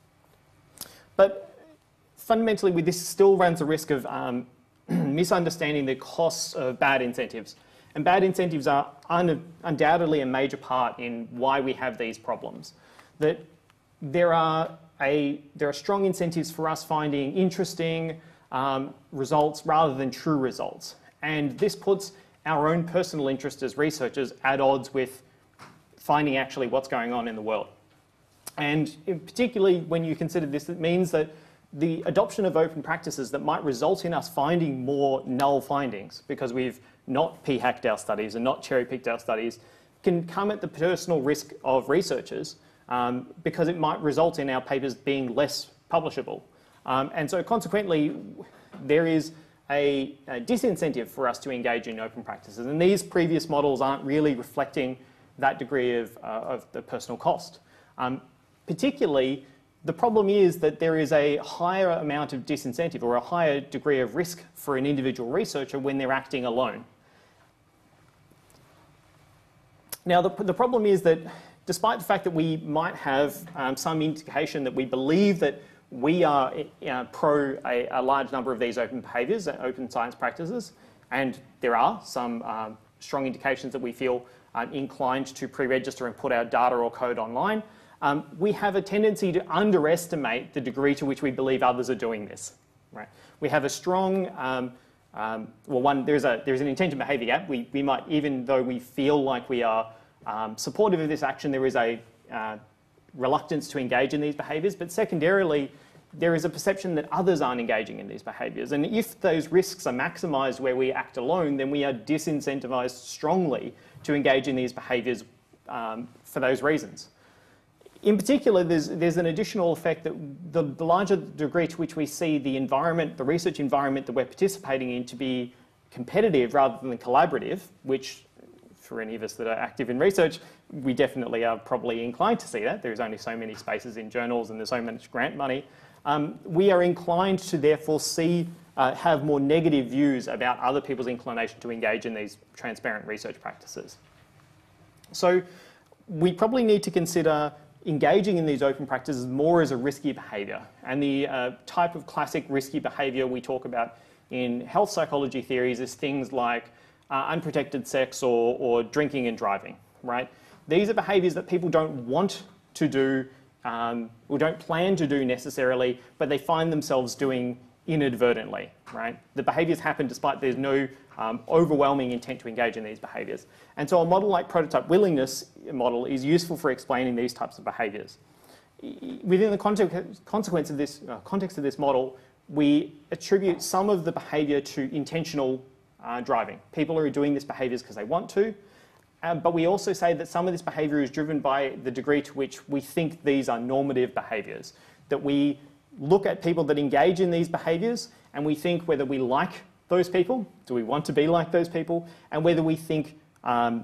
But fundamentally, with this still runs the risk of um, misunderstanding the costs of bad incentives. And bad incentives are un undoubtedly a major part in why we have these problems. That there are, a, there are strong incentives for us finding interesting um, results rather than true results. And this puts our own personal interest as researchers at odds with finding actually what's going on in the world. And particularly when you consider this, it means that the adoption of open practices that might result in us finding more null findings because we've not p-hacked our studies and not cherry-picked our studies can come at the personal risk of researchers um, because it might result in our papers being less publishable. Um, and so consequently, there is a, a disincentive for us to engage in open practices. And these previous models aren't really reflecting that degree of, uh, of the personal cost. Um, particularly, the problem is that there is a higher amount of disincentive or a higher degree of risk for an individual researcher when they're acting alone. Now, the, the problem is that despite the fact that we might have um, some indication that we believe that we are uh, pro a, a large number of these open behaviours, open science practices, and there are some um, strong indications that we feel um, inclined to pre-register and put our data or code online, um, we have a tendency to underestimate the degree to which we believe others are doing this. Right? We have a strong, um, um, well, one, there's, a, there's an intent and behaviour gap. We, we might, even though we feel like we are um, supportive of this action, there is a uh, reluctance to engage in these behaviours, but secondarily, there is a perception that others aren't engaging in these behaviours. And if those risks are maximised where we act alone, then we are disincentivised strongly to engage in these behaviours um, for those reasons. In particular, there's, there's an additional effect that the, the larger degree to which we see the environment, the research environment that we're participating in to be competitive rather than collaborative, which for any of us that are active in research, we definitely are probably inclined to see that. There's only so many spaces in journals and there's so much grant money. Um, we are inclined to therefore see, uh, have more negative views about other people's inclination to engage in these transparent research practices. So we probably need to consider engaging in these open practices more as a risky behaviour. And the uh, type of classic risky behaviour we talk about in health psychology theories is things like uh, unprotected sex or, or drinking and driving, right? These are behaviours that people don't want to do um, or don't plan to do necessarily, but they find themselves doing inadvertently, right? The behaviours happen despite there's no um, overwhelming intent to engage in these behaviours. And so a model like prototype willingness model is useful for explaining these types of behaviours. Within the context, consequence of this, uh, context of this model, we attribute some of the behaviour to intentional uh, driving. People are doing this behaviours because they want to, um, but we also say that some of this behaviour is driven by the degree to which we think these are normative behaviours, that we look at people that engage in these behaviours and we think whether we like those people, do we want to be like those people, and whether we think um,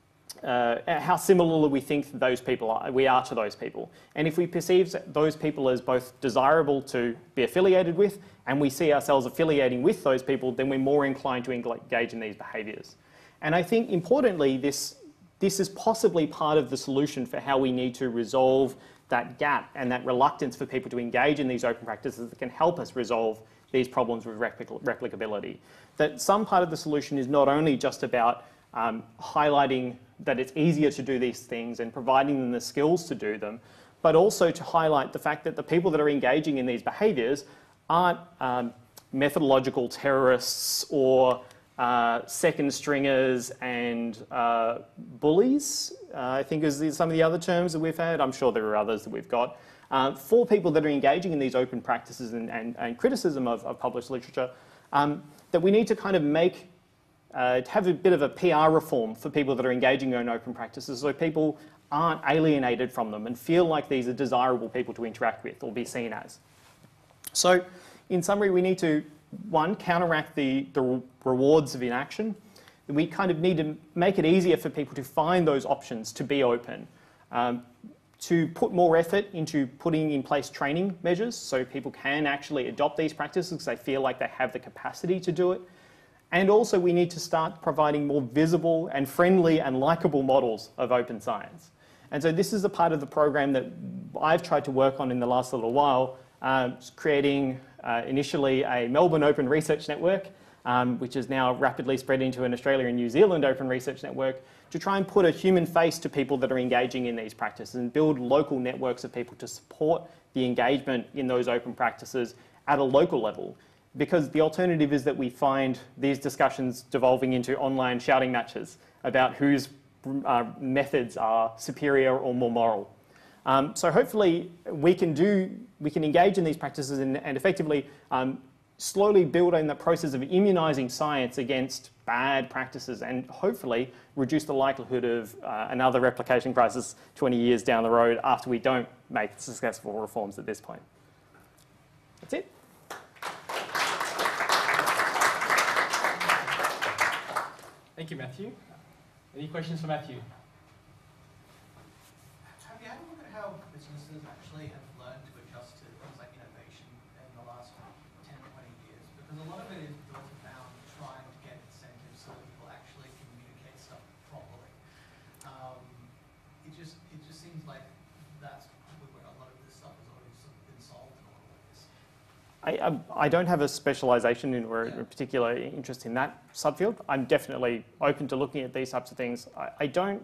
uh, how similar we think those people are, we are to those people. And if we perceive those people as both desirable to be affiliated with and we see ourselves affiliating with those people, then we're more inclined to engage in these behaviours. And I think importantly, this, this is possibly part of the solution for how we need to resolve that gap and that reluctance for people to engage in these open practices that can help us resolve these problems with replic replicability. That some part of the solution is not only just about um, highlighting that it's easier to do these things and providing them the skills to do them, but also to highlight the fact that the people that are engaging in these behaviours aren't um, methodological terrorists or uh, second stringers and uh, bullies, uh, I think is some of the other terms that we've had. I'm sure there are others that we've got. Uh, for people that are engaging in these open practices and, and, and criticism of, of published literature, um, that we need to kind of make, uh, have a bit of a P R reform for people that are engaging in open practices so people aren't alienated from them and feel like these are desirable people to interact with or be seen as. So in summary, we need to, one, counteract the, the rewards of inaction. We kind of need to make it easier for people to find those options to be open. Um, to put more effort into putting in place training measures so people can actually adopt these practices because they feel like they have the capacity to do it. And also we need to start providing more visible and friendly and likable models of open science. And so this is a part of the program that I've tried to work on in the last little while, uh, creating uh, initially a Melbourne Open Research Network, um, which is now rapidly spread into an Australia and New Zealand Open Research Network, to try and put a human face to people that are engaging in these practices and build local networks of people to support the engagement in those open practices at a local level. Because the alternative is that we find these discussions devolving into online shouting matches about whose uh, methods are superior or more moral. Um, so hopefully we can do, we can engage in these practices and, and effectively um, slowly build on the process of immunising science against bad practices and hopefully reduce the likelihood of uh, another replication crisis twenty years down the road after we don't make successful reforms at this point. That's it. Thank you, Matthew. Any questions for Matthew? Have you had a look at how businesses actually have learned to adjust to things like innovation in the last ten, twenty years? Because a lot of it is built around trying to get incentives so that people actually communicate stuff properly. Um, it just it just seems like that's probably where a lot of this stuff has already sort of been solved in a lot of ways. I, I, I don't have a specialisation in or a particular interest in that subfield. I'm definitely open to looking at these types of things. I, I don't,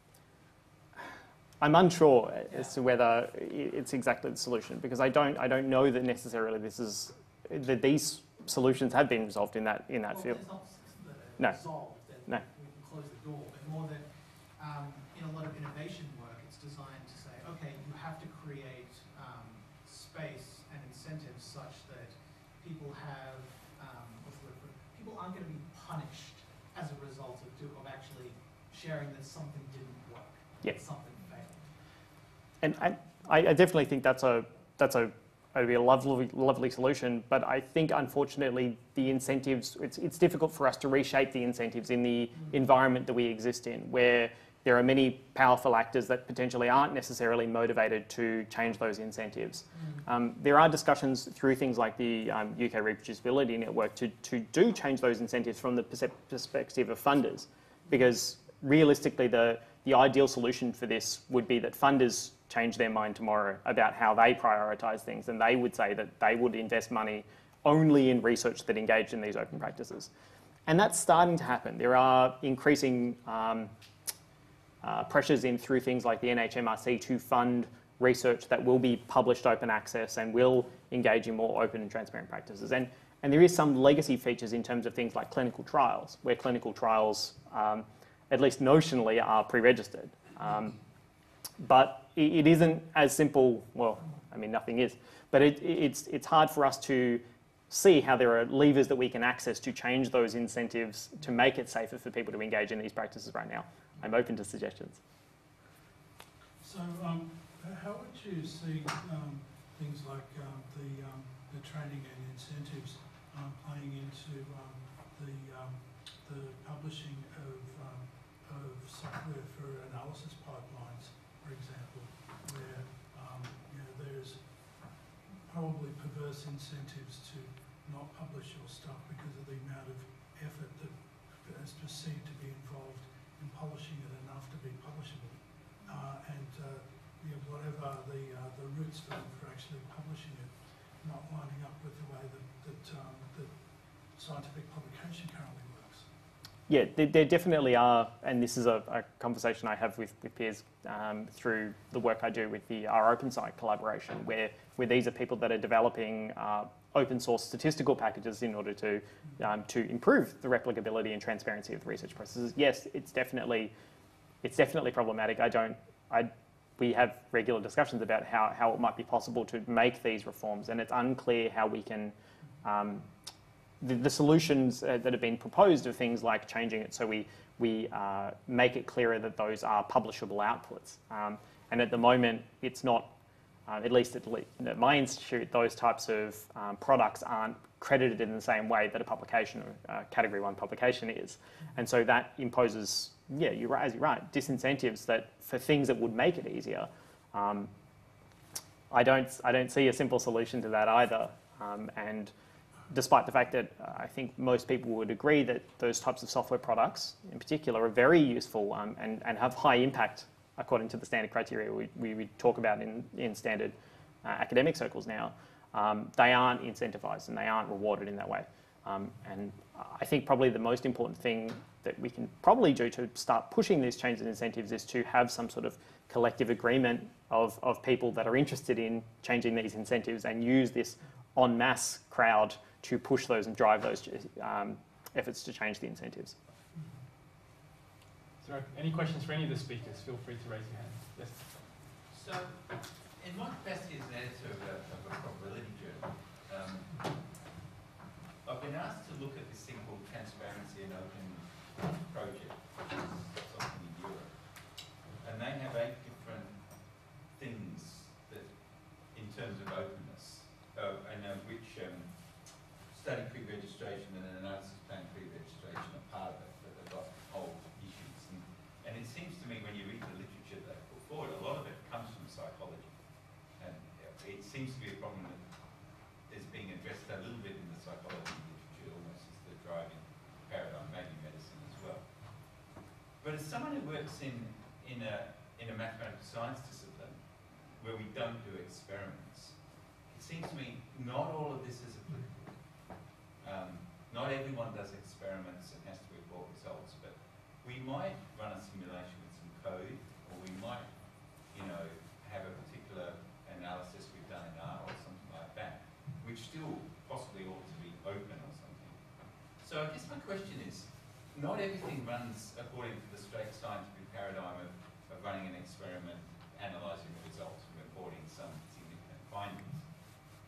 I'm unsure yeah. as to whether it's exactly the solution because I don't, I don't know that necessarily this is, that these solutions have been resolved in that, in that well, field. It's not no. resolved, that no. we can close the door, but more that um, in a lot of innovation work, it's designed to say, okay, you have to create um, space and incentives incentives such that people have, um, what's the word for it? People aren't going to be punished as a result of, do, of actually sharing that something didn't work, Yeah. that something failed. And I, I definitely think that's a that's a would be a lovely lovely solution. But I think unfortunately the incentives, it's it's difficult for us to reshape the incentives in the mm-hmm. environment that we exist in, where there are many powerful actors that potentially aren't necessarily motivated to change those incentives. Mm. Um, there are discussions through things like the um, U K Reproducibility Network to, to do change those incentives from the perspective of funders, because realistically the, the ideal solution for this would be that funders change their mind tomorrow about how they prioritise things, and they would say that they would invest money only in research that engaged in these open practices. And that's starting to happen. There are increasing um, Uh, pressures in through things like the N H M R C to fund research that will be published open access and will engage in more open and transparent practices. And, and there is some legacy features in terms of things like clinical trials, where clinical trials, um, at least notionally, are pre-registered. Um, but it, it isn't as simple, well, I mean, nothing is, but it, it's, it's hard for us to see how there are levers that we can access to change those incentives to make it safer for people to engage in these practices right now. I'm open to suggestions. So, um, how would you see um, things like um, the, um, the training and incentives um, playing into um, the, um, the publishing of, um, of software for analysis pipelines, for example, where um, you know, there's probably perverse incentives to not publish your stuff because of the amount of effort that is perceived to be involved in polishing it enough to be publishable, uh, and uh, you know, whatever the uh, the routes for, for actually publishing it, not lining up with the way that that, um, that scientific publication currently works. Yeah, there, there definitely are, and this is a, a conversation I have with, with peers um, through the work I do with the our open site collaboration, where where these are people that are developing uh, open source statistical packages in order to um, to improve the replicability and transparency of the research processes. Yes, it's definitely it's definitely problematic. I don't I we have regular discussions about how, how it might be possible to make these reforms, and it's unclear how we can um, the, the solutions uh, that have been proposed are things like changing it so we we uh, make it clearer that those are publishable outputs. Um, and at the moment, it's not. Uh, at least at, le at my institute, those types of um, products aren't credited in the same way that a publication, uh, category one publication is. And so that imposes, yeah, you're right, as you're right, disincentives that for things that would make it easier. Um, I don't, I don't see a simple solution to that either. Um, and despite the fact that uh, I think most people would agree that those types of software products in particular are very useful um, and, and have high impact according to the standard criteria we, we, we talk about in, in standard uh, academic circles now, um, they aren't incentivised and they aren't rewarded in that way. Um, and I think probably the most important thing that we can probably do to start pushing these changes in incentives is to have some sort of collective agreement of, of people that are interested in changing these incentives and use this en masse crowd to push those and drive those um, efforts to change the incentives. So, any questions for any of the speakers? Feel free to raise your hand. Yes. So, in my capacity as an editor of a, of a probability journal, um, I've been asked to look at this thing called Transparency and Open Project, which is something in Europe, and they have eight different things that, in terms of openness, uh, and uh, which um, study pre-registration and an analysis plan pre-registration are part of it, but they've got whole issues. And, and it seems to me when you read the literature they put forward, a lot of it comes from psychology. And it seems to be a problem that is being addressed a little bit in the psychology literature, almost as the driving paradigm, maybe medicine as well. But as someone who works in, in, a, in a mathematical science discipline, where we don't do experiments, it seems to me not all of this is applicable. Um, not everyone does experiments and has to report results, but we might run a simulation with some code, or we might, you know, have a particular analysis we've done in R or something like that, which still possibly ought to be open or something. So I guess my question is, not everything runs according to the straight scientific paradigm of, of running an experiment, analysing the results and reporting some significant findings. How do you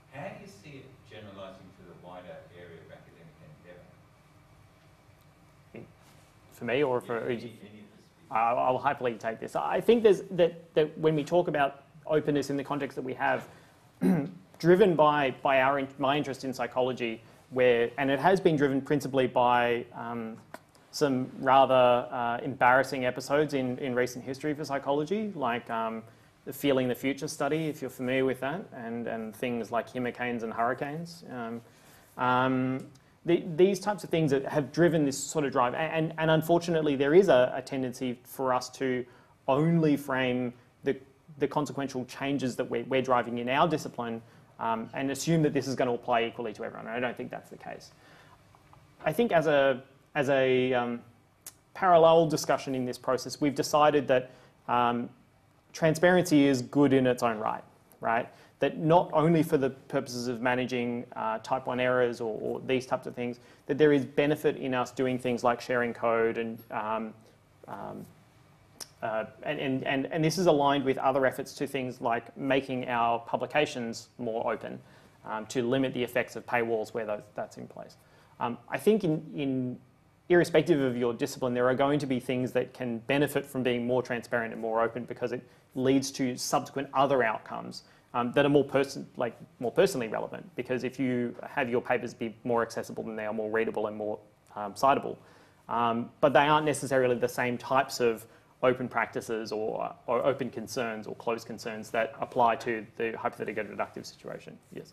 you see it generalising to the wider area of academic endeavour? For me, or for Yeah, any, any of the speakers. I'll, I'll happily take this. I think there's that, that when we talk about openness in the context that we have, driven by, by our, my interest in psychology, where, and it has been driven principally by um, some rather uh, embarrassing episodes in, in recent history for psychology, like um, the Feeling the Future study, if you're familiar with that, and, and things like hurricanes and hurricanes. Um, um, the, these types of things that have driven this sort of drive, and, and unfortunately there is a, a tendency for us to only frame the, the consequential changes that we're, we're driving in our discipline um, and assume that this is going to apply equally to everyone. I don't think that's the case. I think as a, as a um, parallel discussion in this process, we've decided that um, transparency is good in its own right, right? That not only for the purposes of managing uh, type one errors or, or these types of things, that there is benefit in us doing things like sharing code and um, um, Uh, and, and, and, and this is aligned with other efforts to things like making our publications more open um, to limit the effects of paywalls where those, that's in place. Um, I think in, in irrespective of your discipline, there are going to be things that can benefit from being more transparent and more open because it leads to subsequent other outcomes um, that are more, person, like, more personally relevant. Because if you have your papers be more accessible, then they are more readable and more um, citable. Um, but they aren't necessarily the same types of open practices or, or open concerns or closed concerns that apply to the hypothetical deductive situation. Yes.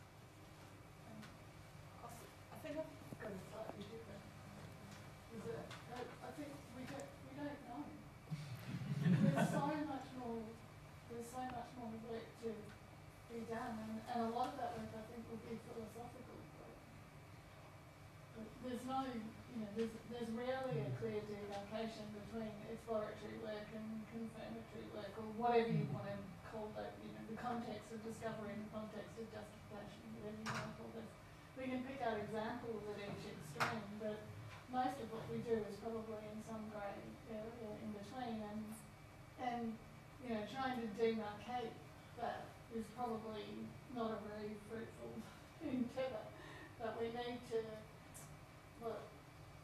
I think I've got a slightly different. Is that I think we don't we don't know. There's so much more. There's so much more work to be done, and, and a lot of that work I think will be philosophical work. But there's no. You know, there's, there's rarely a clear demarcation between exploratory work and confirmatory work, or whatever you want to call that, you know, the context of discovery, the context of justification, whatever you want to call this. We can pick out examples at each extreme, but most of what we do is probably in some grey area in between, and, and you know, trying to demarcate that is probably not a very fruitful endeavour, but we need to, well,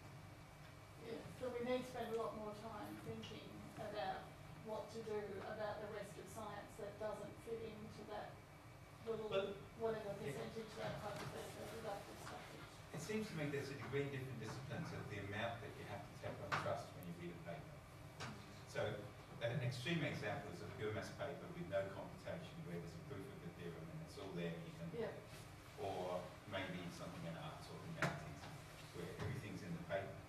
so we need to spend a lot more time thinking about what to do about the rest of science that doesn't fit into that little, but whatever percentage that hypothetical deductive stuff is. It seems to me there's a degree in different disciplines of the amount that you have to take on trust when you read a paper. So an extreme example is a pure maths paper with no computation where there's a proof of the theorem and it's all there and you can yeah. Or maybe something in arts or humanities where everything's in the paper.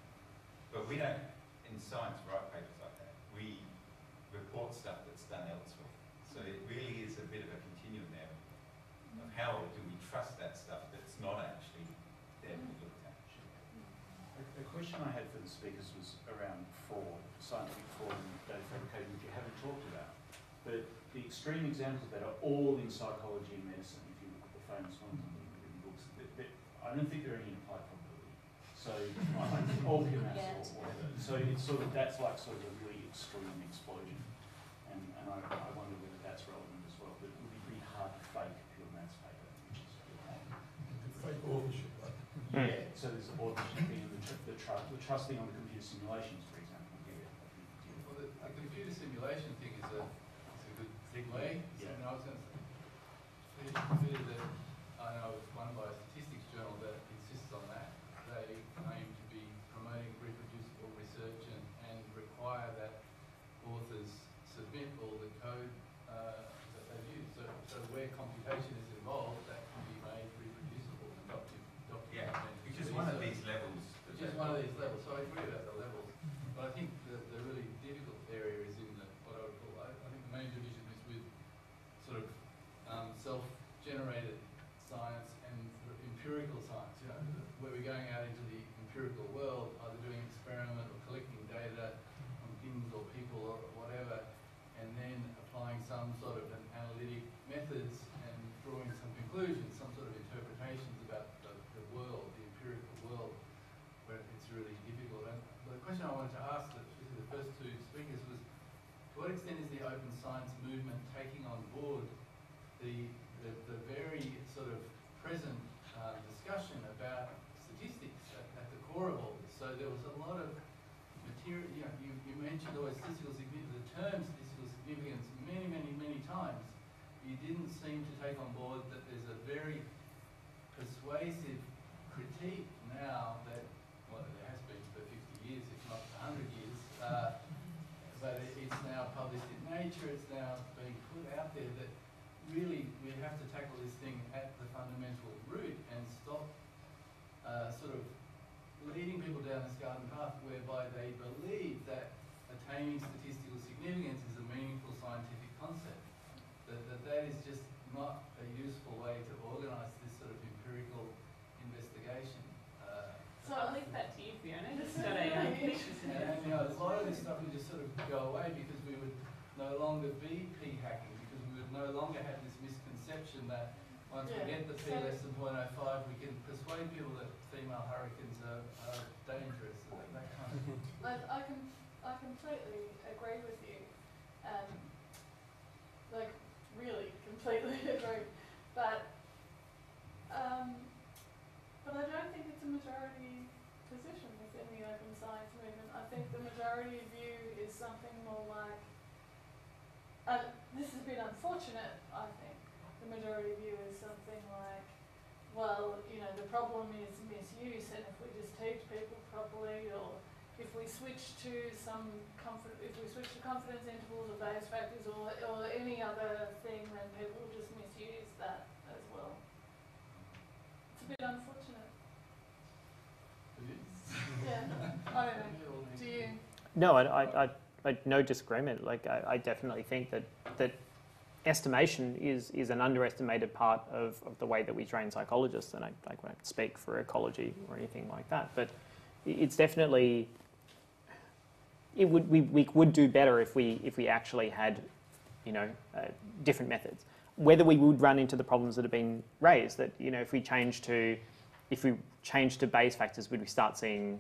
But we don't, in science, write papers like that. We report stuff that's done elsewhere. So it really is a bit of a continuum there of how do we trust that stuff that's not actually there to be looked at. The question I had for the speakers was around fraud, scientific fraud and data fabrication, which you haven't talked about. But the extreme examples that are all in psychology and medicine, if you look at the famous ones in the written books, that, that I don't think there are any implied probability. So, all pure maths or whatever. So it's sort of, that's like sort of a really extreme explosion. And, and I, I wonder whether that's relevant as well. But it would be pretty hard to fake a pure maths paper, which is Fake authorship, right? yeah, so there's the authorship thing and the, tr the, tr the trust thing on the computer simulations, for example. Yeah, well, the, the computer simulation thing is a, is a good segue. Yeah. So I was going to say, that I know it's one by a statistics journal that insists on that. They aim to be promoting reproducible research and, and require that authors submit all the code uh, that they've used. So, so where computation is involved, that can be made reproducible and documented. Yeah, which is one of these levels. Which is one of these levels. So I agree about the levels. But I think the, the really difficult area is in the, what I would call, I, I think the main division is with sort of um, self-generated science and sort of empirical science, you know, where we're going out into the empirical world, either doing experiment or collecting data on things or people or whatever, and then applying some sort of an analytic methods and drawing some conclusions, some sort of interpretations about the, the world, the empirical world, where it's really difficult. And the question I wanted to ask the, the first two speakers was, to what extent is the open science movement taking on board the, the the, the very sort of present uh, discussion about statistics at, at the core of all this. So there was a lot of material, you know, you, you mentioned always statistical significance, the term statistical significance many, many, many times. You didn't seem to take on board that there's a very persuasive critique now that, well, there has been for fifty years, if not one hundred years, uh, but it, it's now published in Nature, it's now being put out there that really we have to tackle this thing at the fundamental root and stop uh, sort of leading people down this garden path whereby they believe that attaining statistical significance is a meaningful scientific concept. That that, that is just not a useful way to organise this sort of empirical investigation. Uh, so I'll leave that to you, Fiona. Just and, and you know, a lot of this stuff would just sort of go away because we would no longer be p-hacking, because we would no longer have this misconception that once yeah. we get the p so less than zero point zero five, we can persuade people that female hurricanes are, are dangerous, or that kind of thing. I, I, can, I completely agree with you. Um, like, really, completely agree. But, um, but I don't think it's a majority position within the open science movement. I think the majority view is something more like, uh, this is a bit unfortunate, I think. The majority view is something like, well, you know, the problem is misuse, and if we just teach people properly, or if we switch to some comfort, if we switch to confidence intervals or Bayes factors or, or any other thing, then people will just misuse that as well. It's a bit unfortunate. It is. Yeah, I don't know. Do you? No, I, I, I, I no disagreement. Like, I, I definitely think that that estimation is is an underestimated part of, of the way that we train psychologists, and I, I won't speak for ecology or anything like that, but it's definitely, it would we, we would do better if we if we actually had, you know, uh, different methods. Whether we would run into the problems that have been raised, that, you know, if we change to if we change to Bayes factors, would we start seeing